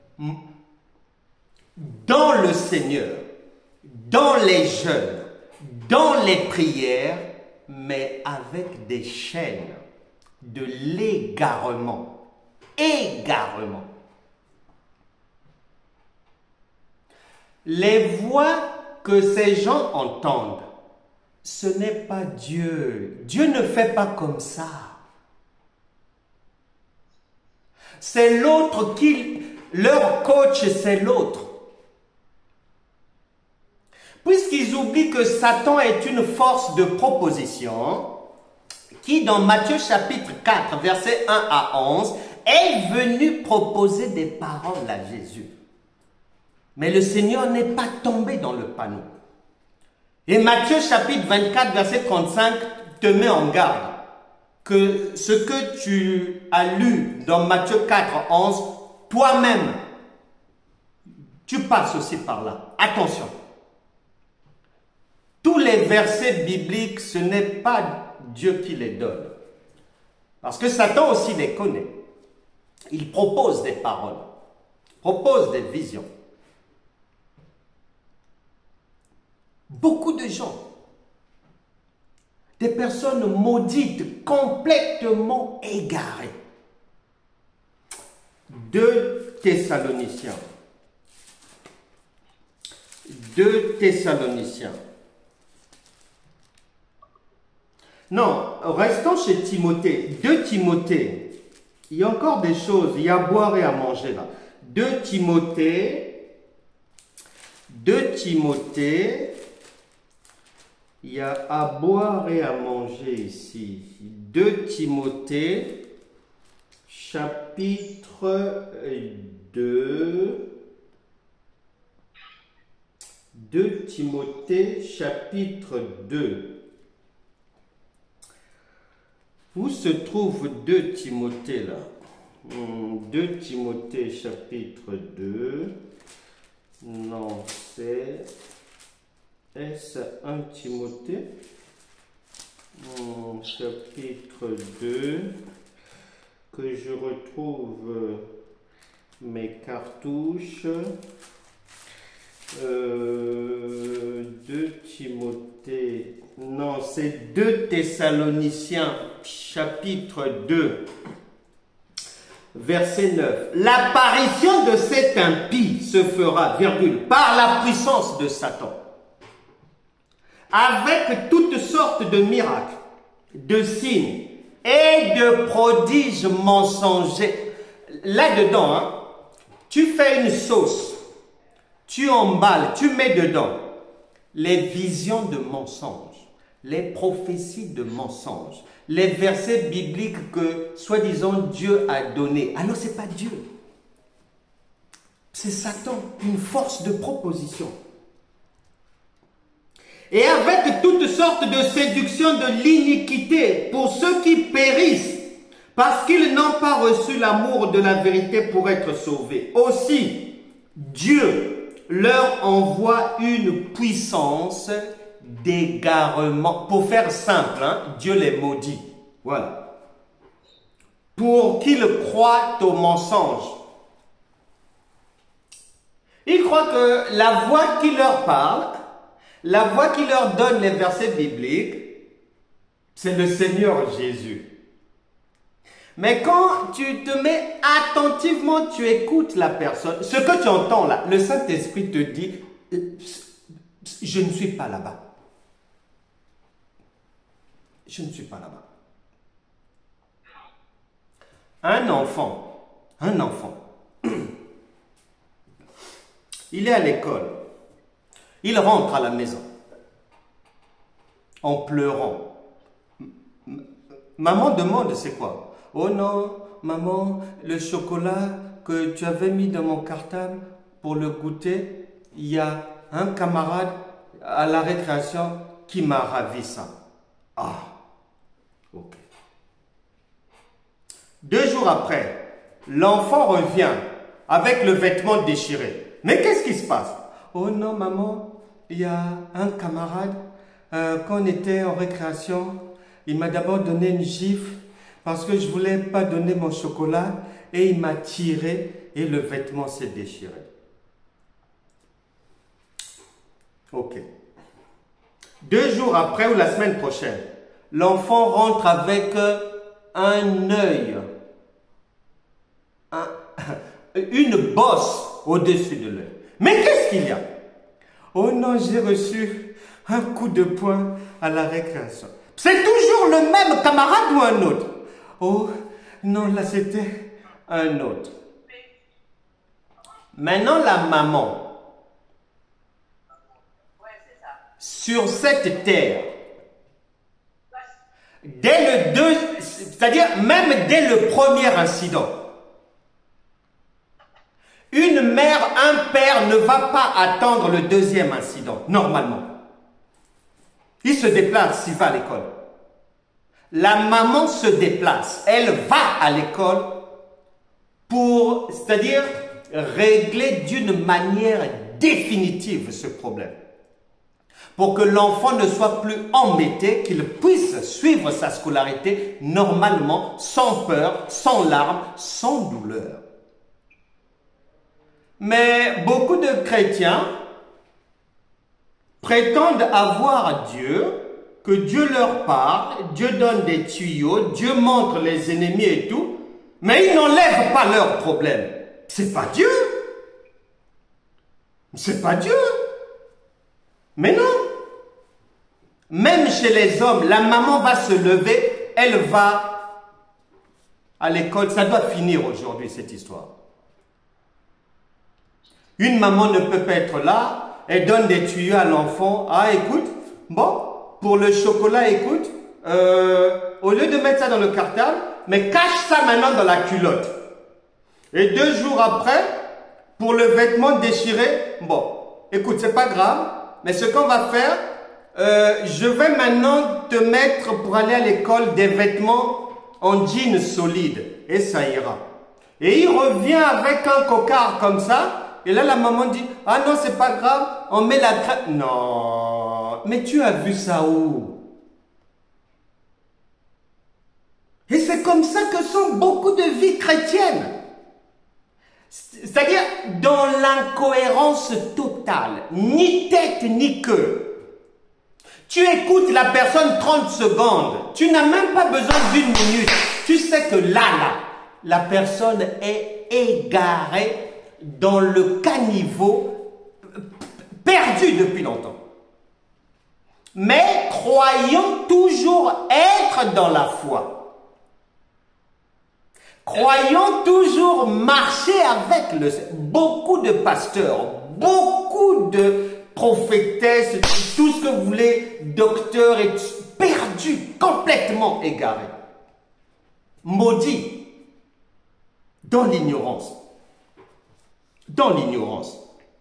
dans le Seigneur, dans les jeûnes, dans les prières, mais avec des chaînes de l'égarement. Égarement. Les voix que ces gens entendent ce n'est pas Dieu. Dieu ne fait pas comme ça. C'est l'autre qui... Leur coach, c'est l'autre. Puisqu'ils oublient que Satan est une force de proposition qui, dans Matthieu chapitre quatre, versets un à onze, est venu proposer des paroles à Jésus. Mais le Seigneur n'est pas tombé dans le panneau. Et Matthieu chapitre vingt-quatre, verset trente-cinq, te met en garde que ce que tu as lu dans Matthieu quatre, onze, toi-même, tu passes aussi par là. Attention. Tous les versets bibliques, ce n'est pas Dieu qui les donne. Parce que Satan aussi les connaît. Il propose des paroles, propose des visions. Beaucoup de gens, des personnes maudites, complètement égarées. Deux Thessaloniciens. Deux Thessaloniciens. Non, restons chez Timothée. Deux Timothée. Il y a encore des choses. Il y a à boire et à manger là. Deux Timothée. Deux Timothée. Il y a à boire et à manger ici. Deux Timothée, chapitre deux. Deux Timothée, chapitre deux. Où se trouve deux Timothée là? deux Timothée, chapitre deux. Non, c'est... Est-ce un Timothée? Chapitre deux. Que je retrouve mes cartouches. Euh, deux Timothée. Non, c'est deux Thessaloniciens, chapitre deux, verset neuf. L'apparition de cet impie se fera, virgule, par la puissance de Satan, avec toutes sortes de miracles, de signes et de prodiges mensongers. Là-dedans, hein, tu fais une sauce, tu emballes, tu mets dedans les visions de mensonges, les prophéties de mensonges, les versets bibliques que, soi-disant, Dieu a donnés. Alors, ce n'est pas Dieu. C'est Satan, une force de proposition. Et avec toutes sortes de séductions de l'iniquité pour ceux qui périssent, parce qu'ils n'ont pas reçu l'amour de la vérité pour être sauvés. Aussi, Dieu leur envoie une puissance d'égarement. Pour faire simple, hein, Dieu les maudit. Voilà. Pour qu'ils croient aux mensonges. Ils croient que la voix qui leur parle, la voix qui leur donne les versets bibliques, c'est le Seigneur Jésus. Mais quand tu te mets attentivement, tu écoutes la personne, ce que tu entends là, le Saint-Esprit te dit, je ne suis pas là-bas. Je ne suis pas là-bas. Un enfant, un enfant, il est à l'école, il rentre à la maison en pleurant. Maman demande c'est quoi? Oh non, maman, le chocolat que tu avais mis dans mon cartable pour le goûter, il y a un camarade à la récréation qui m'a ravi ça. Ah, ok. Deux jours après, l'enfant revient avec le vêtement déchiré. Mais qu'est-ce qui se passe? Oh non, maman, il y a un camarade, euh, quand on était en récréation, il m'a d'abord donné une gifle parce que je ne voulais pas donner mon chocolat et il m'a tiré et le vêtement s'est déchiré. Ok. Deux jours après ou la semaine prochaine, l'enfant rentre avec un œil, un, une bosse au-dessus de l'œil. Mais qu'est-ce qu'il y a? Oh non, j'ai reçu un coup de poing à la récréation. C'est toujours le même camarade ou un autre? Oh, non, là c'était un autre. Maintenant, la maman, sur cette terre, dès le deux, c'est-à-dire même dès le premier incident, une mère, un père ne va pas attendre le deuxième incident, normalement. Il se déplace s'il va à l'école. La maman se déplace, elle va à l'école pour, c'est-à-dire régler d'une manière définitive ce problème. Pour que l'enfant ne soit plus embêté, qu'il puisse suivre sa scolarité normalement, sans peur, sans larmes, sans douleur. Mais beaucoup de chrétiens prétendent avoir Dieu, que Dieu leur parle, Dieu donne des tuyaux, Dieu montre les ennemis et tout, mais ils n'enlèvent pas leurs problèmes. C'est pas Dieu. C'est pas Dieu. Mais non. Même chez les hommes, la maman va se lever, elle va à l'école. Ça doit finir aujourd'hui cette histoire. Une maman ne peut pas être là, elle donne des tuyaux à l'enfant. Ah, écoute, bon, pour le chocolat, écoute, euh, au lieu de mettre ça dans le cartable, mais cache ça maintenant dans la culotte. Et deux jours après, pour le vêtement déchiré, bon, écoute, c'est pas grave, mais ce qu'on va faire, euh, je vais maintenant te mettre pour aller à l'école des vêtements en jean solide, et ça ira. Et il revient avec un cocard comme ça. Et là, la maman dit, ah non, c'est pas grave, on met la crème. Non, mais tu as vu ça où? Et c'est comme ça que sont beaucoup de vies chrétiennes. C'est-à-dire dans l'incohérence totale, ni tête ni queue. Tu écoutes la personne trente secondes, tu n'as même pas besoin d'une minute. Tu sais que là, là, la personne est égarée dans le caniveau, perdu depuis longtemps. Mais croyons toujours être dans la foi. Croyons toujours marcher avec le... Beaucoup de pasteurs, beaucoup de prophétesses, tout ce que vous voulez, docteurs, et perdus, complètement égarés. Maudits dans l'ignorance. Dans l'ignorance.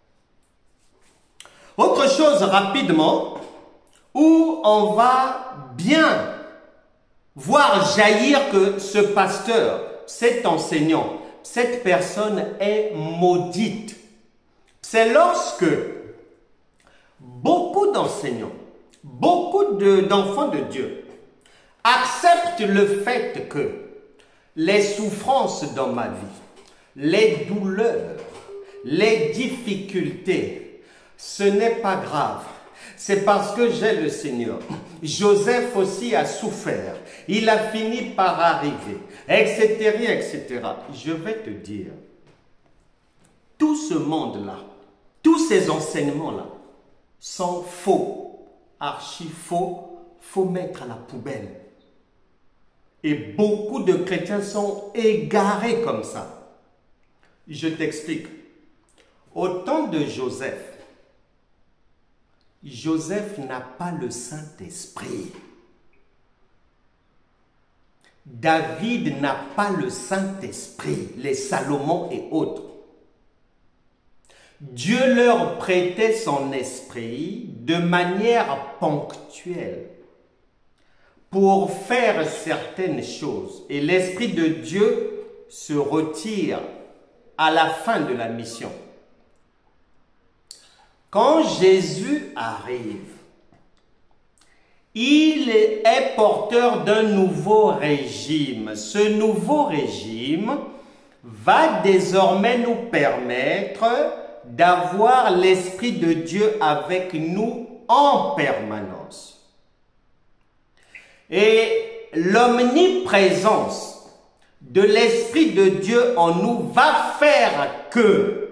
Autre chose rapidement, où on va bien voir jaillir que ce pasteur, cet enseignant, cette personne est maudite. C'est lorsque beaucoup d'enseignants, beaucoup d'enfants de, de Dieu acceptent le fait que les souffrances dans ma vie, les douleurs, les difficultés, ce n'est pas grave. C'est parce que j'ai le Seigneur. Joseph aussi a souffert. Il a fini par arriver, et cetera, et cetera. Je vais te dire, tout ce monde-là, tous ces enseignements-là sont faux, archi faux, faut mettre à la poubelle. Et beaucoup de chrétiens sont égarés comme ça. Je t'explique. Au temps de Joseph, Joseph n'a pas le Saint-Esprit. David n'a pas le Saint-Esprit, les Salomon et autres. Dieu leur prêtait son esprit de manière ponctuelle pour faire certaines choses. Et l'Esprit de Dieu se retire à la fin de la mission. Quand Jésus arrive, il est porteur d'un nouveau régime. Ce nouveau régime va désormais nous permettre d'avoir l'Esprit de Dieu avec nous en permanence. Et l'omniprésence de l'Esprit de Dieu en nous va faire que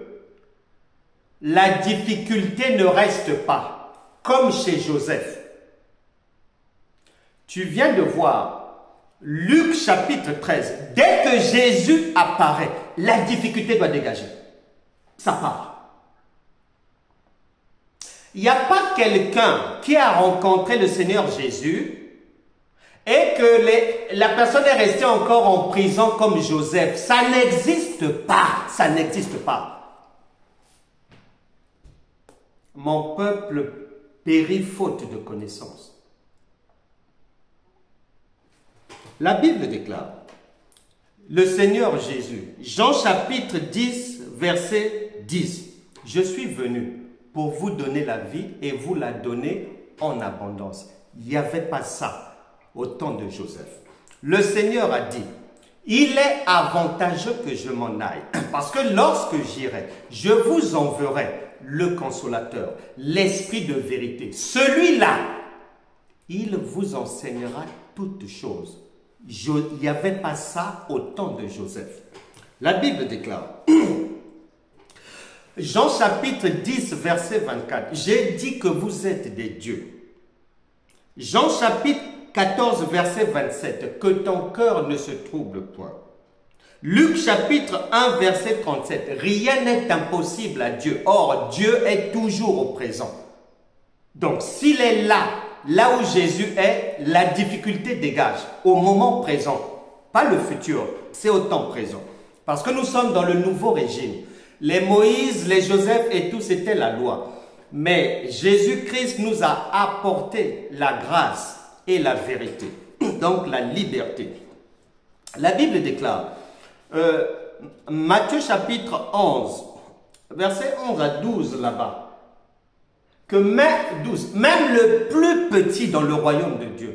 la difficulté ne reste pas, comme chez Joseph. Tu viens de voir Luc chapitre treize. Dès que Jésus apparaît, la difficulté doit dégager. Ça part. Il n'y a pas quelqu'un qui a rencontré le Seigneur Jésus et que les, la personne est restée encore en prison comme Joseph. Ça n'existe pas. Ça n'existe pas. Mon peuple périt faute de connaissance. La Bible déclare, le Seigneur Jésus, Jean chapitre dix, verset dix, « Je suis venu pour vous donner la vie et vous la donner en abondance. » Il n'y avait pas ça au temps de Joseph. Le Seigneur a dit, « Il est avantageux que je m'en aille, parce que lorsque j'irai, je vous enverrai le consolateur, l'esprit de vérité. Celui-là, il vous enseignera toutes choses. » Il n'y avait pas ça au temps de Joseph. La Bible déclare, Jean chapitre dix, verset vingt-quatre, « J'ai dit que vous êtes des dieux. » Jean chapitre quatorze, verset vingt-sept, « Que ton cœur ne se trouble point. » Luc chapitre un, verset trente-sept, « Rien n'est impossible à Dieu. Or, Dieu est toujours au présent. » Donc, s'il est là, là où Jésus est, la difficulté dégage au moment présent, pas le futur, c'est au temps présent. Parce que nous sommes dans le nouveau régime. Les Moïse, les Joseph et tout, c'était la loi. Mais Jésus-Christ nous a apporté la grâce et la vérité, donc la liberté. La Bible déclare, euh, Matthieu chapitre onze, verset onze à douze là-bas, que même, douze, même le plus petit dans le royaume de Dieu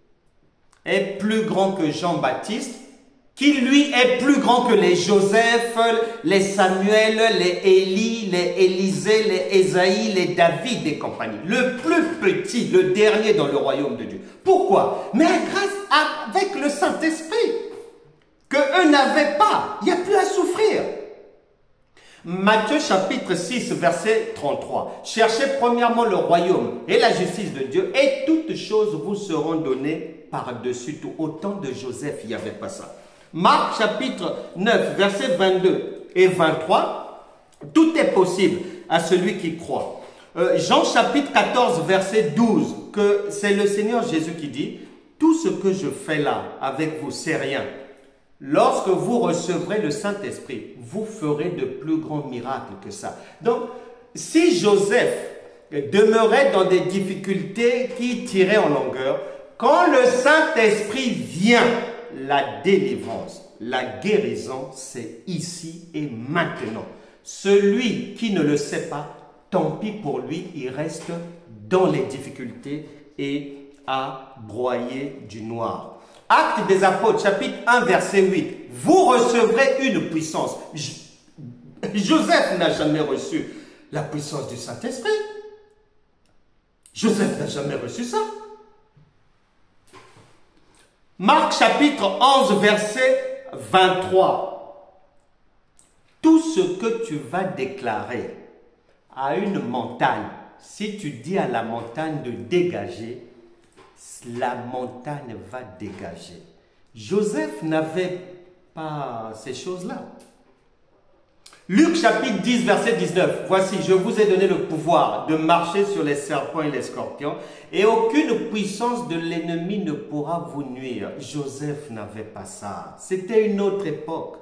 est plus grand que Jean-Baptiste, qui lui est plus grand que les Joseph, les Samuel, les Élie, les Élisée, les Ésaïe, les David et compagnie. Le plus petit, le dernier dans le royaume de Dieu. Pourquoi? Mais grâce à, avec le Saint-Esprit, que eux n'avaient pas. Il n'y a plus à souffrir. Matthieu chapitre six, verset trente-trois. Cherchez premièrement le royaume et la justice de Dieu, et toutes choses vous seront données par-dessus tout. Au temps de Joseph, il n'y avait pas ça. Marc chapitre neuf, verset vingt-deux et vingt-trois. Tout est possible à celui qui croit. Euh, Jean chapitre quatorze, verset douze, que c'est le Seigneur Jésus qui dit, tout ce que je fais là avec vous, c'est rien. Lorsque vous recevrez le Saint-Esprit, vous ferez de plus grands miracles que ça. Donc, si Joseph demeurait dans des difficultés qui tiraient en longueur, quand le Saint-Esprit vient, la délivrance, la guérison, c'est ici et maintenant. Celui qui ne le sait pas, tant pis pour lui, il reste dans les difficultés et à broyer du noir. Actes des Apôtres, chapitre un, verset huit. Vous recevrez une puissance. Joseph n'a jamais reçu la puissance du Saint-Esprit. Joseph n'a jamais reçu ça. Marc chapitre onze, verset vingt-trois. Tout ce que tu vas déclarer à une montagne, si tu dis à la montagne de dégager, la montagne va dégager. Joseph n'avait pas ces choses-là. Luc chapitre dix, verset dix-neuf. Voici, je vous ai donné le pouvoir de marcher sur les serpents et les scorpions, et aucune puissance de l'ennemi ne pourra vous nuire. Joseph n'avait pas ça. C'était une autre époque.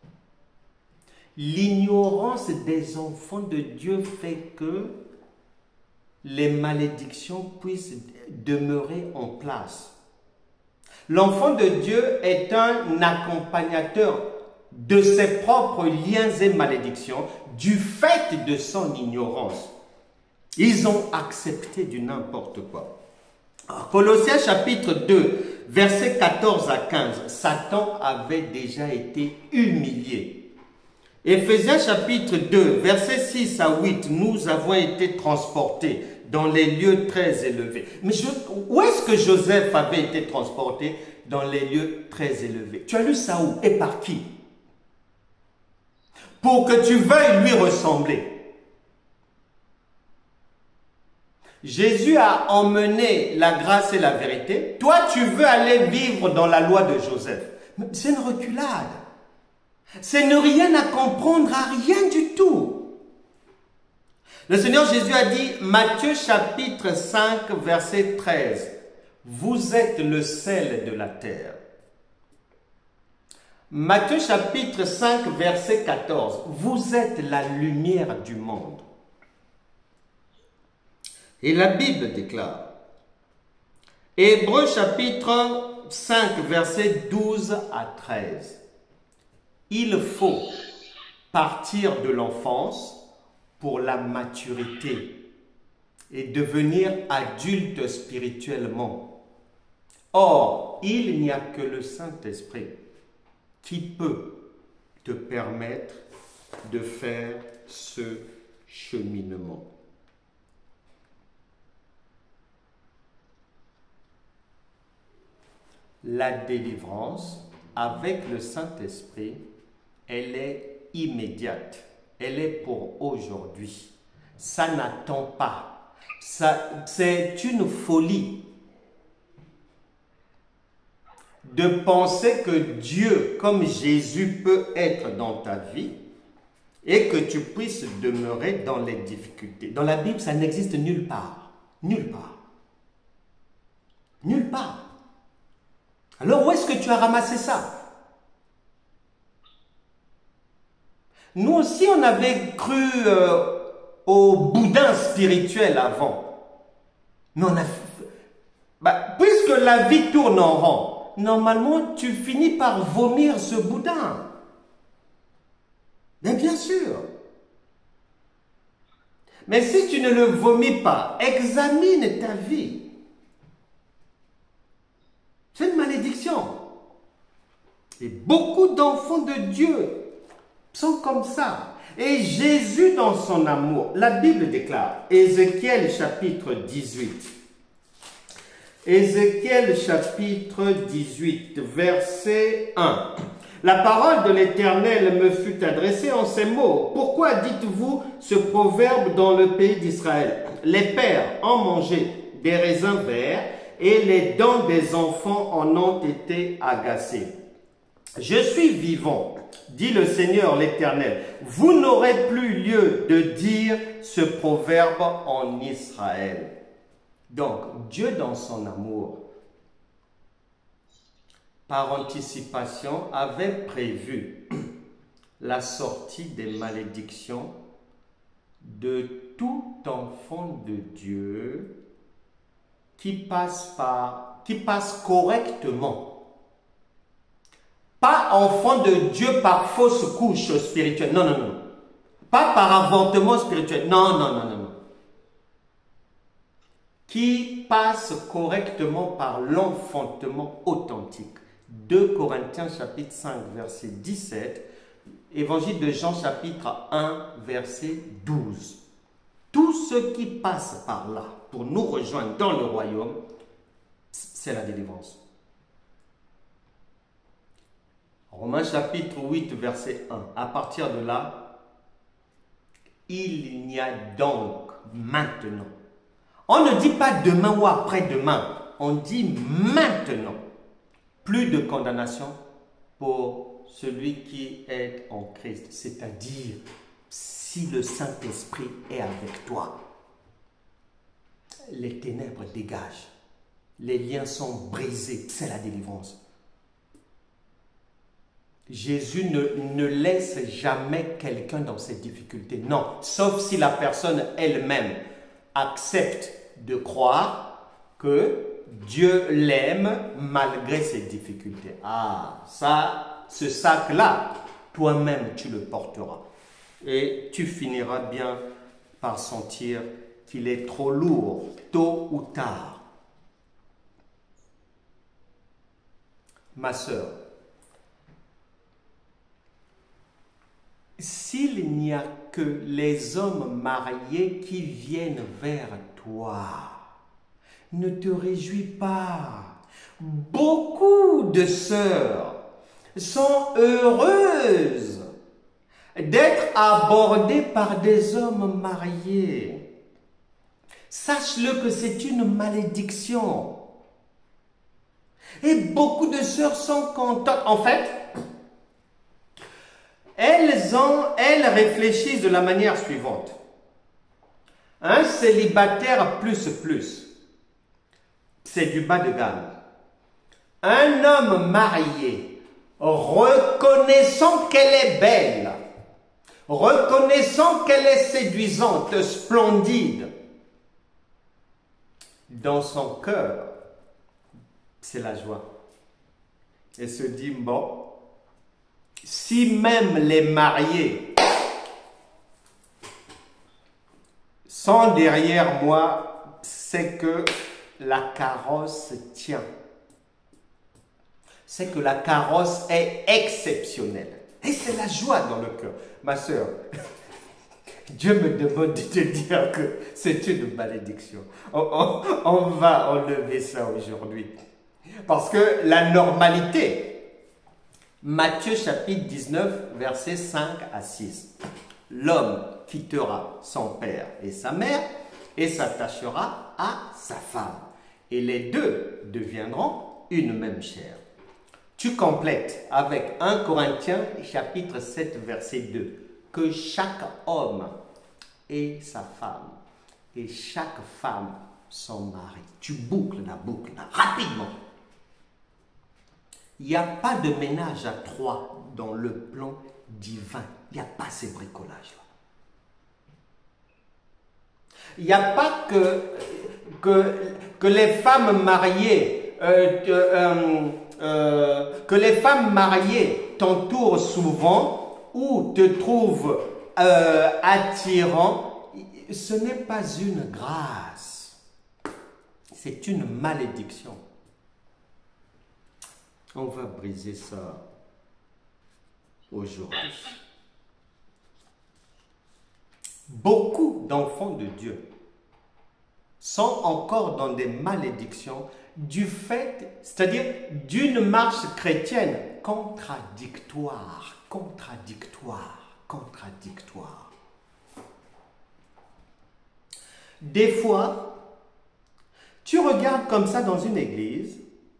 L'ignorance des enfants de Dieu fait que les malédictions puissent demeurer en place. L'enfant de Dieu est un accompagnateur de ses propres liens et malédictions du fait de son ignorance. Ils ont accepté du n'importe quoi. Colossiens chapitre deux, versets quatorze à quinze, Satan avait déjà été humilié. Éphésiens chapitre deux, versets six à huit, nous avons été transportés dans les lieux très élevés. Mais je, où est-ce que Joseph avait été transporté? Dans les lieux très élevés. Tu as lu ça où? Et par qui? Pour que tu veuilles lui ressembler. Jésus a emmené la grâce et la vérité. Toi, tu veux aller vivre dans la loi de Joseph. C'est une reculade. C'est ne rien à comprendre à rien du tout. Le Seigneur Jésus a dit, Matthieu chapitre cinq, verset treize, « Vous êtes le sel de la terre. » Matthieu chapitre cinq, verset quatorze, « Vous êtes la lumière du monde. » Et la Bible déclare, Hébreux chapitre cinq, versets douze à treize, « Il faut partir de l'enfance pour la maturité et devenir adulte spirituellement. Or, il n'y a que le Saint-Esprit qui peut te permettre de faire ce cheminement. » La délivrance avec le Saint-Esprit, elle est immédiate. Elle est pour aujourd'hui. Ça n'attend pas. C'est une folie de penser que Dieu, comme Jésus, peut être dans ta vie et que tu puisses demeurer dans les difficultés. Dans la Bible, ça n'existe nulle part. Nulle part. Nulle part. Alors, où est-ce que tu as ramassé ça? Nous aussi, on avait cru euh, au boudin spirituel avant. Mais on a... Bah, puisque la vie tourne en rond, normalement, tu finis par vomir ce boudin. Mais bien sûr. Mais si tu ne le vomis pas, examine ta vie. C'est une malédiction. Et beaucoup d'enfants de Dieu sont comme ça. Et Jésus, dans son amour, la Bible déclare, Ézéchiel chapitre dix-huit, Ézéchiel chapitre dix-huit, verset un. La parole de l'Éternel me fut adressée en ces mots. Pourquoi dites-vous ce proverbe dans le pays d'Israël? Les pères ont mangé des raisins verts et les dents des enfants en ont été agacées. Je suis vivant, dit le Seigneur l'Éternel. Vous n'aurez plus lieu de dire ce proverbe en Israël. Donc, Dieu dans son amour, par anticipation, avait prévu la sortie des malédictions de tout enfant de Dieu qui passe par, qui passe correctement. Pas enfant de Dieu par fausse couche spirituelle. Non, non, non. Pas par avortement spirituel. Non, non, non, non, non. Qui passe correctement par l'enfantement authentique. deux Corinthiens chapitre cinq, verset dix-sept. Évangile de Jean chapitre un, verset douze. Tout ce qui passe par là pour nous rejoindre dans le royaume, c'est la délivrance. Romains chapitre huit, verset un. À partir de là, il n'y a donc maintenant. On ne dit pas demain ou après-demain. On dit maintenant. Plus de condamnation pour celui qui est en Christ. C'est-à-dire, si le Saint-Esprit est avec toi, les ténèbres dégagent. Les liens sont brisés. C'est la délivrance. Jésus ne, ne laisse jamais quelqu'un dans ses difficultés. Non, sauf si la personne elle-même accepte de croire que Dieu l'aime malgré ses difficultés. Ah, ça, ce sac-là, toi-même tu le porteras. Et tu finiras bien par sentir qu'il est trop lourd, tôt ou tard. Ma sœur, s'il n'y a que les hommes mariés qui viennent vers toi, ne te réjouis pas. Beaucoup de sœurs sont heureuses d'être abordées par des hommes mariés. Sache-le que c'est une malédiction. Et beaucoup de sœurs sont contentes. En fait, elles, ont, elles réfléchissent de la manière suivante. Un célibataire plus plus, c'est du bas de gamme. Un homme marié, reconnaissant qu'elle est belle, reconnaissant qu'elle est séduisante, splendide, dans son cœur, c'est la joie. Elle se dit, bon, si même les mariés sont derrière moi, c'est que la carrosse tient. C'est que la carrosse est exceptionnelle. Et c'est la joie dans le cœur. Ma soeur, Dieu me demande de te dire que c'est une malédiction. On, on, on va enlever ça aujourd'hui. Parce que la normalité, Matthieu chapitre dix-neuf, versets cinq à six. L'homme quittera son père et sa mère et s'attachera à sa femme. Et les deux deviendront une même chair. Tu complètes avec un Corinthiens chapitre sept, verset deux. Que chaque homme ait sa femme et chaque femme son mari. Tu boucles la boucle là, rapidement. Il n'y a pas de ménage à trois dans le plan divin. Il n'y a pas ces bricolages-là. Il n'y a pas que, que, que les femmes mariées, euh, euh, euh, que les femmes mariées t'entourent souvent ou te trouvent euh, attirant. Ce n'est pas une grâce. C'est une malédiction. On va briser ça aujourd'hui. Beaucoup d'enfants de Dieu sont encore dans des malédictions du fait, c'est-à-dire d'une marche chrétienne contradictoire, contradictoire, contradictoire. Des fois, tu regardes comme ça dans une église,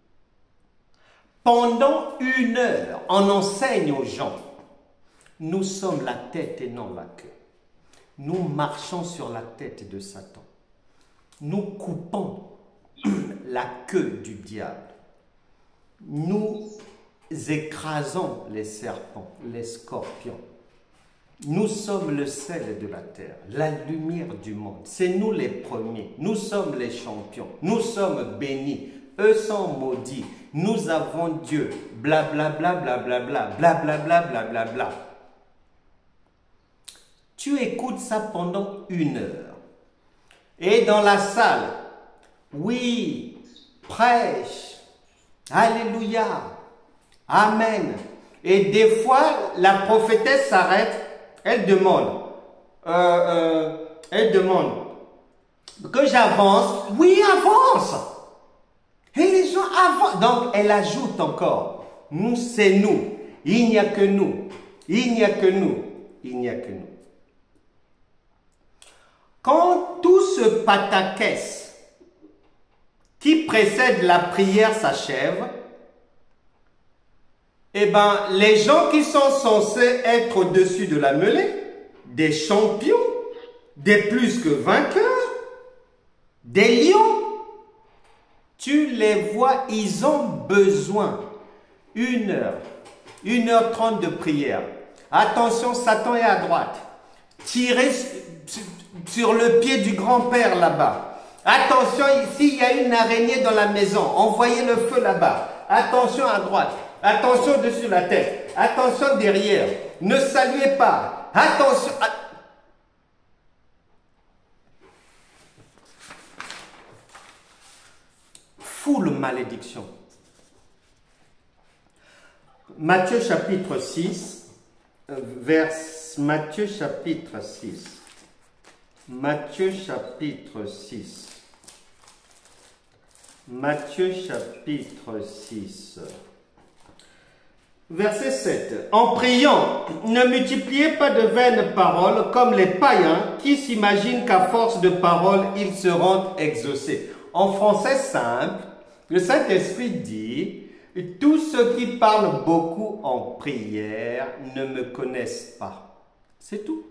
pendant une heure, on enseigne aux gens, nous sommes la tête et non la queue. Nous marchons sur la tête de Satan. Nous coupons la queue du diable. Nous écrasons les serpents, les scorpions. Nous sommes le sel de la terre, la lumière du monde. C'est nous les premiers. Nous sommes les champions. Nous sommes bénis. Eux sont maudits. Nous avons Dieu. Blablabla, blablabla, blablabla, blablabla. Tu écoutes ça pendant une heure. Et dans la salle, oui, prêche, alléluia, amen. Et des fois, la prophétesse s'arrête, elle demande, euh, euh, elle demande que j'avance. Oui, avance. Et les gens avancent. Donc, elle ajoute encore, nous, c'est nous. Il n'y a que nous. Il n'y a que nous. Il n'y a que nous. Quand tout ce pataquès qui précède la prière s'achève, eh ben, les gens qui sont censés être au-dessus de la mêlée, des champions, des plus que vainqueurs, des lions, tu les vois, ils ont besoin une heure, une heure trente de prière. Attention, Satan est à droite. Tirez sur le pied du grand-père là-bas. Attention, ici, il y a une araignée dans la maison. Envoyez le feu là-bas. Attention à droite. Attention dessus la tête. Attention derrière. Ne saluez pas. Attention. À... Foule malédiction. Matthieu chapitre six, vers Matthieu chapitre six. Matthieu chapitre six. Matthieu chapitre six. Verset sept. En priant, ne multipliez pas de vaines paroles comme les païens qui s'imaginent qu'à force de paroles, ils seront exaucés. En français simple, le Saint-Esprit dit, tous ceux qui parlent beaucoup en prière ne me connaissent pas. C'est tout.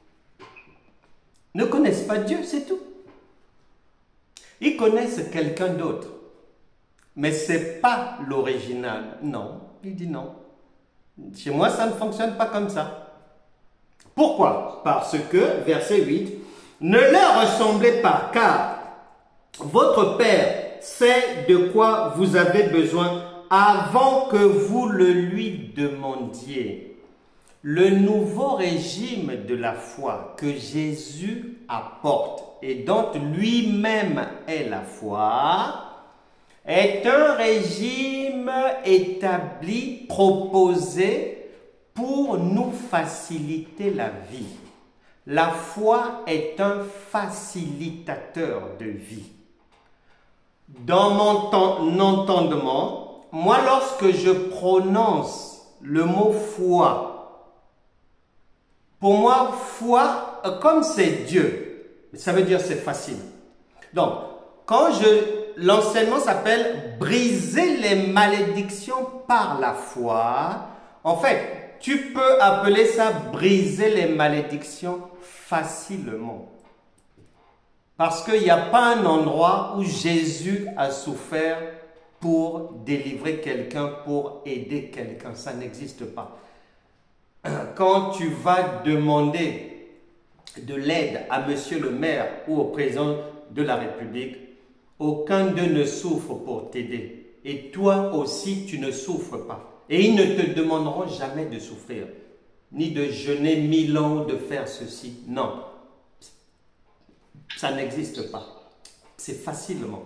Ne connaissent pas Dieu, c'est tout. Ils connaissent quelqu'un d'autre. Mais ce n'est pas l'original. Non, il dit non. Chez moi, ça ne fonctionne pas comme ça. Pourquoi? Parce que, verset huit, ne leur ressemblez pas, car votre Père sait de quoi vous avez besoin avant que vous le lui demandiez. Le nouveau régime de la foi que Jésus apporte et dont lui-même est la foi, est un régime établi, proposé pour nous faciliter la vie. La foi est un facilitateur de vie. Dans mon entendement, moi lorsque je prononce le mot foi, pour moi foi, comme c'est Dieu, ça veut dire c'est facile. Donc, quand je... L'enseignement s'appelle « Briser les malédictions par la foi ». En fait, tu peux appeler ça « briser les malédictions facilement ». Parce qu'il n'y a pas un endroit où Jésus a souffert pour délivrer quelqu'un, pour aider quelqu'un. Ça n'existe pas. Quand tu vas demander de l'aide à monsieur le maire ou au président de la République, aucun d'eux ne souffre pour t'aider. Et toi aussi, tu ne souffres pas. Et ils ne te demanderont jamais de souffrir, ni de jeûner mille ans, de faire ceci. Non. Ça n'existe pas. C'est facilement.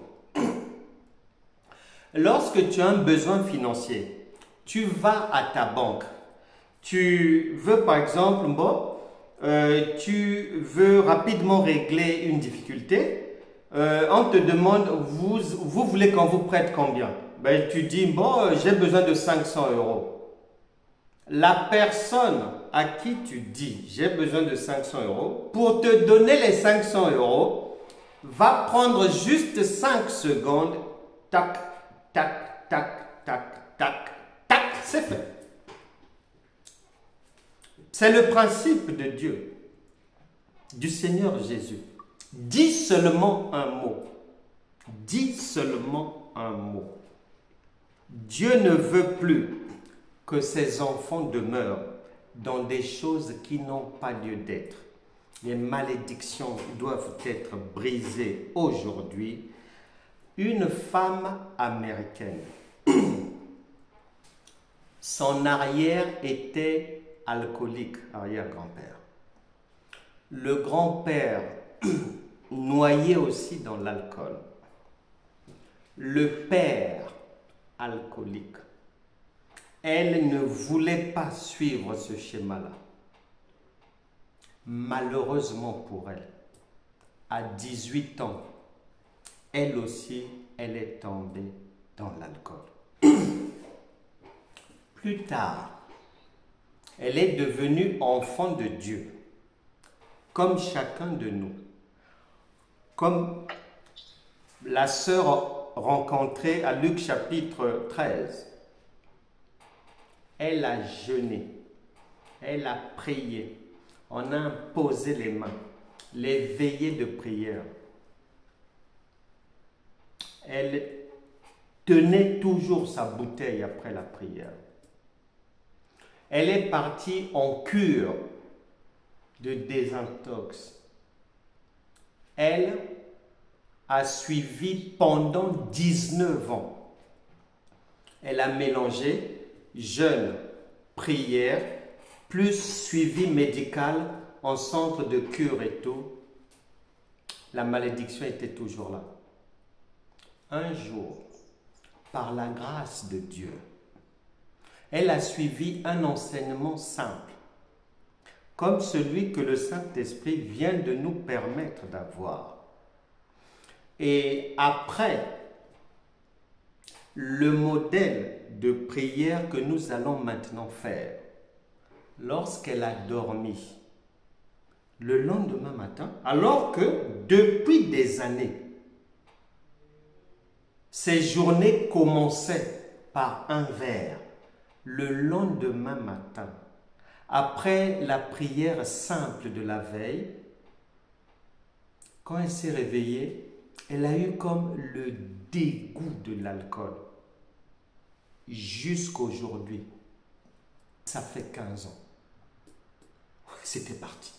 Lorsque tu as un besoin financier, tu vas à ta banque. Tu veux, par exemple, bon, euh, tu veux rapidement régler une difficulté. Euh, on te demande, vous, vous voulez qu'on vous prête combien? Ben, tu dis, bon, euh, j'ai besoin de cinq cents euros. La personne à qui tu dis, j'ai besoin de cinq cents euros, pour te donner les cinq cents euros, va prendre juste cinq secondes, tac, tac, tac, tac, tac, tac, c'est fait. C'est le principe de Dieu, du Seigneur Jésus. Dis seulement un mot. Dis seulement un mot. Dieu ne veut plus que ses enfants demeurent dans des choses qui n'ont pas lieu d'être. Les malédictions doivent être brisées aujourd'hui. Une femme américaine, son arrière était alcoolique, arrière-grand-père. Le grand-père noyé aussi dans l'alcool. Le père alcoolique. Elle ne voulait pas suivre ce schéma-là. Malheureusement pour elle, à dix-huit ans, elle aussi, elle est tombée dans l'alcool. Plus tard, elle est devenue enfant de Dieu, comme chacun de nous. Comme la sœur rencontrée à Luc chapitre treize. Elle a jeûné, elle a prié, on a imposé les mains, les veillées de prière. Elle tenait toujours sa bouteille après la prière. Elle est partie en cure de désintox. Elle a suivi pendant dix-neuf ans. Elle a mélangé jeûne, prière, plus suivi médical en centre de cure et tout. La malédiction était toujours là. Un jour, par la grâce de Dieu, elle a suivi un enseignement simple, comme celui que le Saint-Esprit vient de nous permettre d'avoir. Et après, le modèle de prière que nous allons maintenant faire. Lorsqu'elle a dormi, le lendemain matin, alors que depuis des années, ces journées commençaient par un verre, le lendemain matin, après la prière simple de la veille, quand elle s'est réveillée, elle a eu comme le dégoût de l'alcool. Jusqu'aujourd'hui, ça fait quinze ans. C'était parti.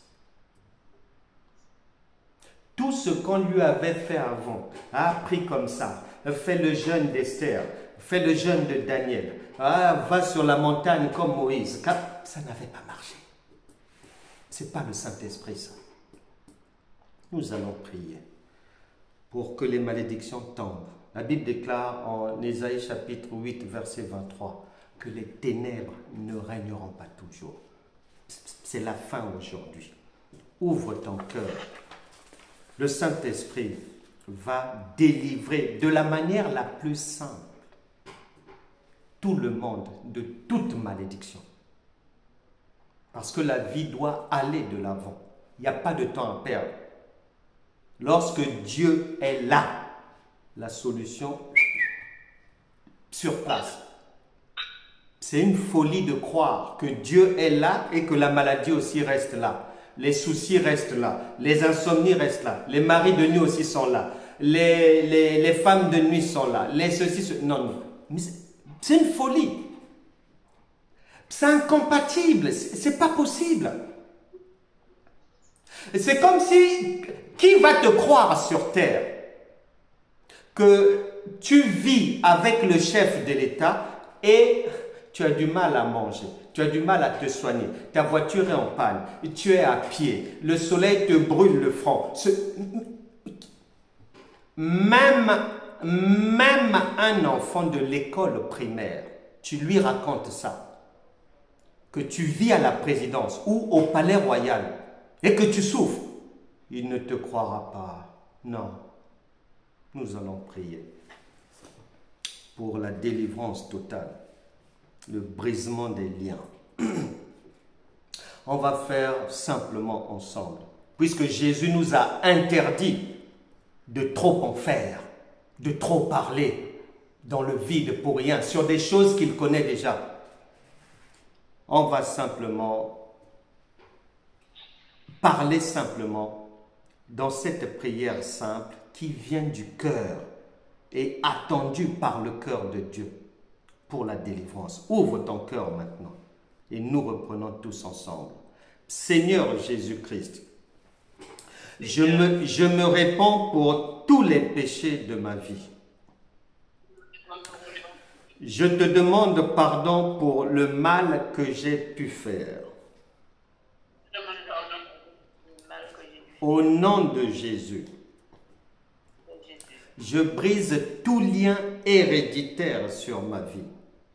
Tout ce qu'on lui avait fait avant, a appris comme ça, fait le jeûne d'Esther, fait le jeûne de Daniel, ah, va sur la montagne comme Moïse, ça n'avait pas marché. Ce n'est pas le Saint-Esprit, ça. Nous allons prier pour que les malédictions tombent. La Bible déclare en Ésaïe chapitre huit, verset vingt-trois, que les ténèbres ne régneront pas toujours. C'est la fin aujourd'hui. Ouvre ton cœur. Le Saint-Esprit va délivrer de la manière la plus simple tout le monde de toute malédiction. Parce que la vie doit aller de l'avant. Il n'y a pas de temps à perdre. Lorsque Dieu est là, la solution sur place. C'est une folie de croire que Dieu est là et que la maladie aussi reste là. Les soucis restent là. Les insomnies restent là. Les maris de nuit aussi sont là. Les, les, les femmes de nuit sont là. Les ceci, ce... Non, non. C'est une folie. C'est incompatible. C'est pas possible. C'est comme si... Qui va te croire sur terre que tu vis avec le chef de l'État et tu as du mal à manger, tu as du mal à te soigner, ta voiture est en panne, tu es à pied, le soleil te brûle le front. Ce... Même, même un enfant de l'école primaire, tu lui racontes ça, que tu vis à la présidence ou au palais royal et que tu souffres, il ne te croira pas. Non, nous allons prier pour la délivrance totale, le brisement des liens. On va faire simplement ensemble, puisque Jésus nous a interdit de trop en faire, de trop parler dans le vide pour rien, sur des choses qu'il connaît déjà. On va simplement parler simplement dans cette prière simple qui vient du cœur et attendue par le cœur de Dieu pour la délivrance. Ouvre ton cœur maintenant et nous reprenons tous ensemble. Seigneur Jésus-Christ, je me, je me répands pour tous les péchés de ma vie. Je te demande pardon pour le mal que j'ai pu faire. Au nom de Jésus, je brise tout lien héréditaire sur ma vie.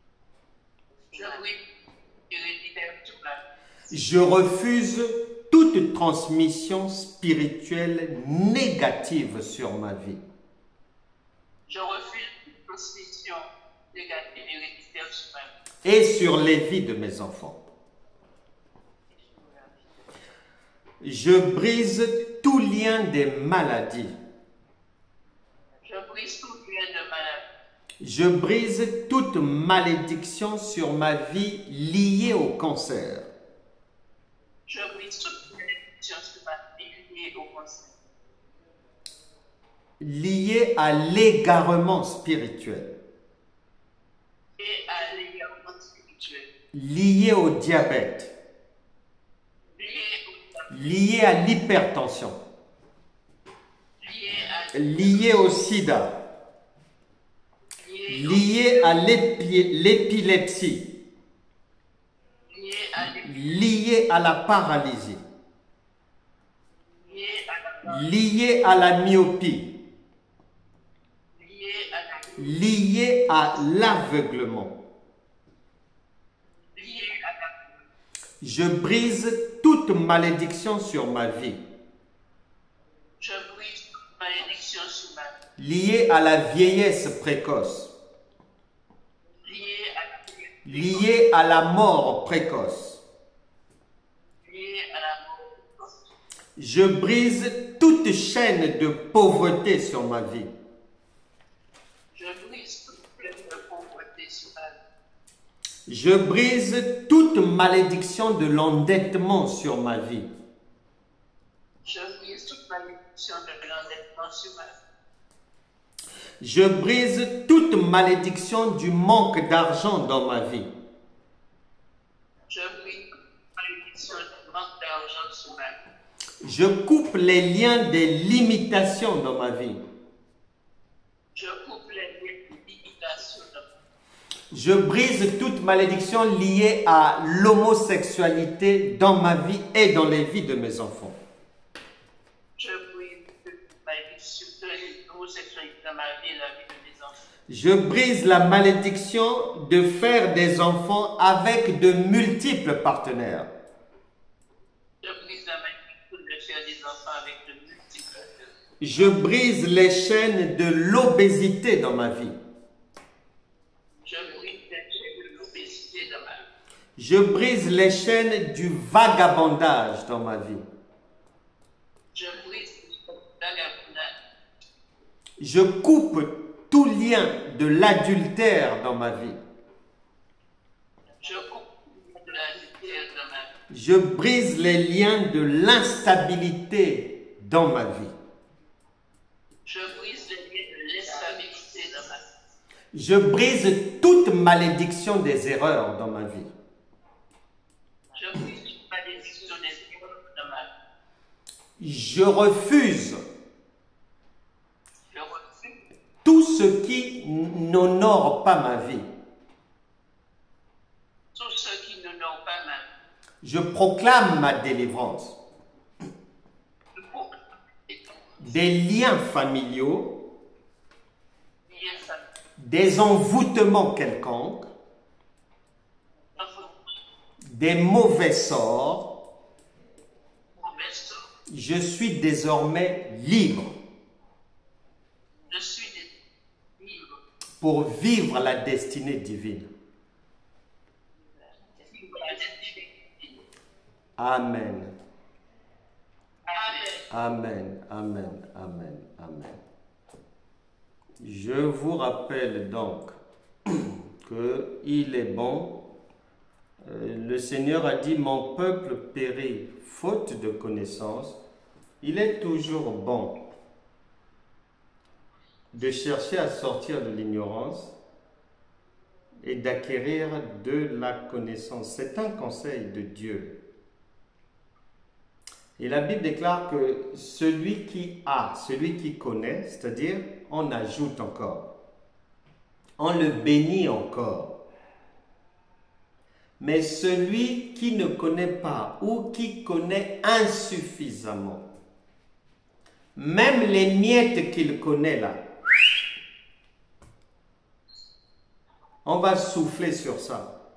Je refuse toute transmission spirituelle négative sur ma vie. Je refuse toute transmission négative héréditaire sur ma vie. Et sur les vies de mes enfants. Je brise tout lien des maladies. Je brise tout lien de maladie. Je brise toute malédiction sur ma vie liée au cancer. Je brise toute malédiction sur ma vie liée au cancer. Liée à l'égarement spirituel. Et à l'égarement spirituel. Liée au diabète. Lié à l'hypertension, lié au sida, lié à l'épilepsie, lié à la paralysie, lié à la myopie, lié à l'aveuglement. Je brise toute malédiction sur ma vie. Je brise toute malédiction sur ma vie. Liée à la vieillesse précoce. liées à la mort précoce. liées à la mort précoce. Je brise toute chaîne de pauvreté sur ma vie. Je brise toute chaîne de pauvreté sur ma vie. Je brise toute malédiction de l'endettement sur ma vie. Je brise toute malédiction de l'endettement sur ma vie. Je brise toute malédiction du manque d'argent dans ma vie. Je brise toute malédiction du manque d'argent sur ma vie. Je coupe les liens des limitations dans ma vie. Je coupe les limitations dans ma vie. Je brise toute malédiction liée à l'homosexualité dans ma vie et dans les vies de mes enfants. Je brise toute malédiction de l'homosexualité dans ma vie et la vie de mes enfants. Je brise la malédiction de faire des enfants avec de multiples partenaires. Je brise la malédiction de faire des enfants avec de multiples partenaires. Je brise les chaînes de l'obésité dans ma vie. Je brise les chaînes de l'obésité dans ma vie. Je brise les chaînes du vagabondage dans ma vie. Je brise la vagabondage. Je coupe tout lien de l'adultère dans ma vie. Je coupe de l'adultère dans ma vie. Je brise les liens de l'instabilité dans ma vie. Je brise les liens de l'instabilité dans ma vie. Je brise toute malédiction des erreurs dans ma vie. Je brise toute malédiction des erreurs dans ma vie. Je refuse Je refuse tout ce qui n'honore pas ma vie. tout ce qui n'honore pas ma vie. Je proclame ma délivrance. Je proclame Des liens familiaux, les liens familiaux. des envoûtements quelconques, Notre des mauvais sorts. mauvais sort. Je suis désormais libre Je suis libre. pour vivre la destinée divine. Vivre la destinée divine. Amen. Amen. Amen, amen, amen, amen. Je vous rappelle donc qu'il est bon. Euh, le Seigneur a dit, mon peuple périt faute de connaissance. Il est toujours bon de chercher à sortir de l'ignorance et d'acquérir de la connaissance. C'est un conseil de Dieu. Et la Bible déclare que celui qui a, celui qui connaît, c'est-à-dire on ajoute encore, on le bénit encore. Mais celui qui ne connaît pas ou qui connaît insuffisamment, même les miettes qu'il connaît là, on va souffler sur ça.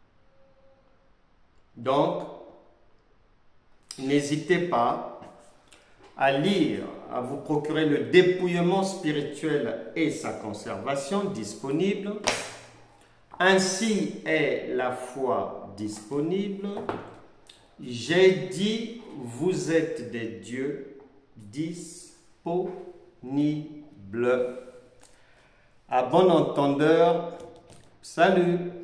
Donc, n'hésitez pas à lire, à vous procurer le dépouillement spirituel et sa conservation disponible. Ainsi est la foi disponible. J'ai dit, vous êtes des dieux disponibles. À bon entendeur, salut!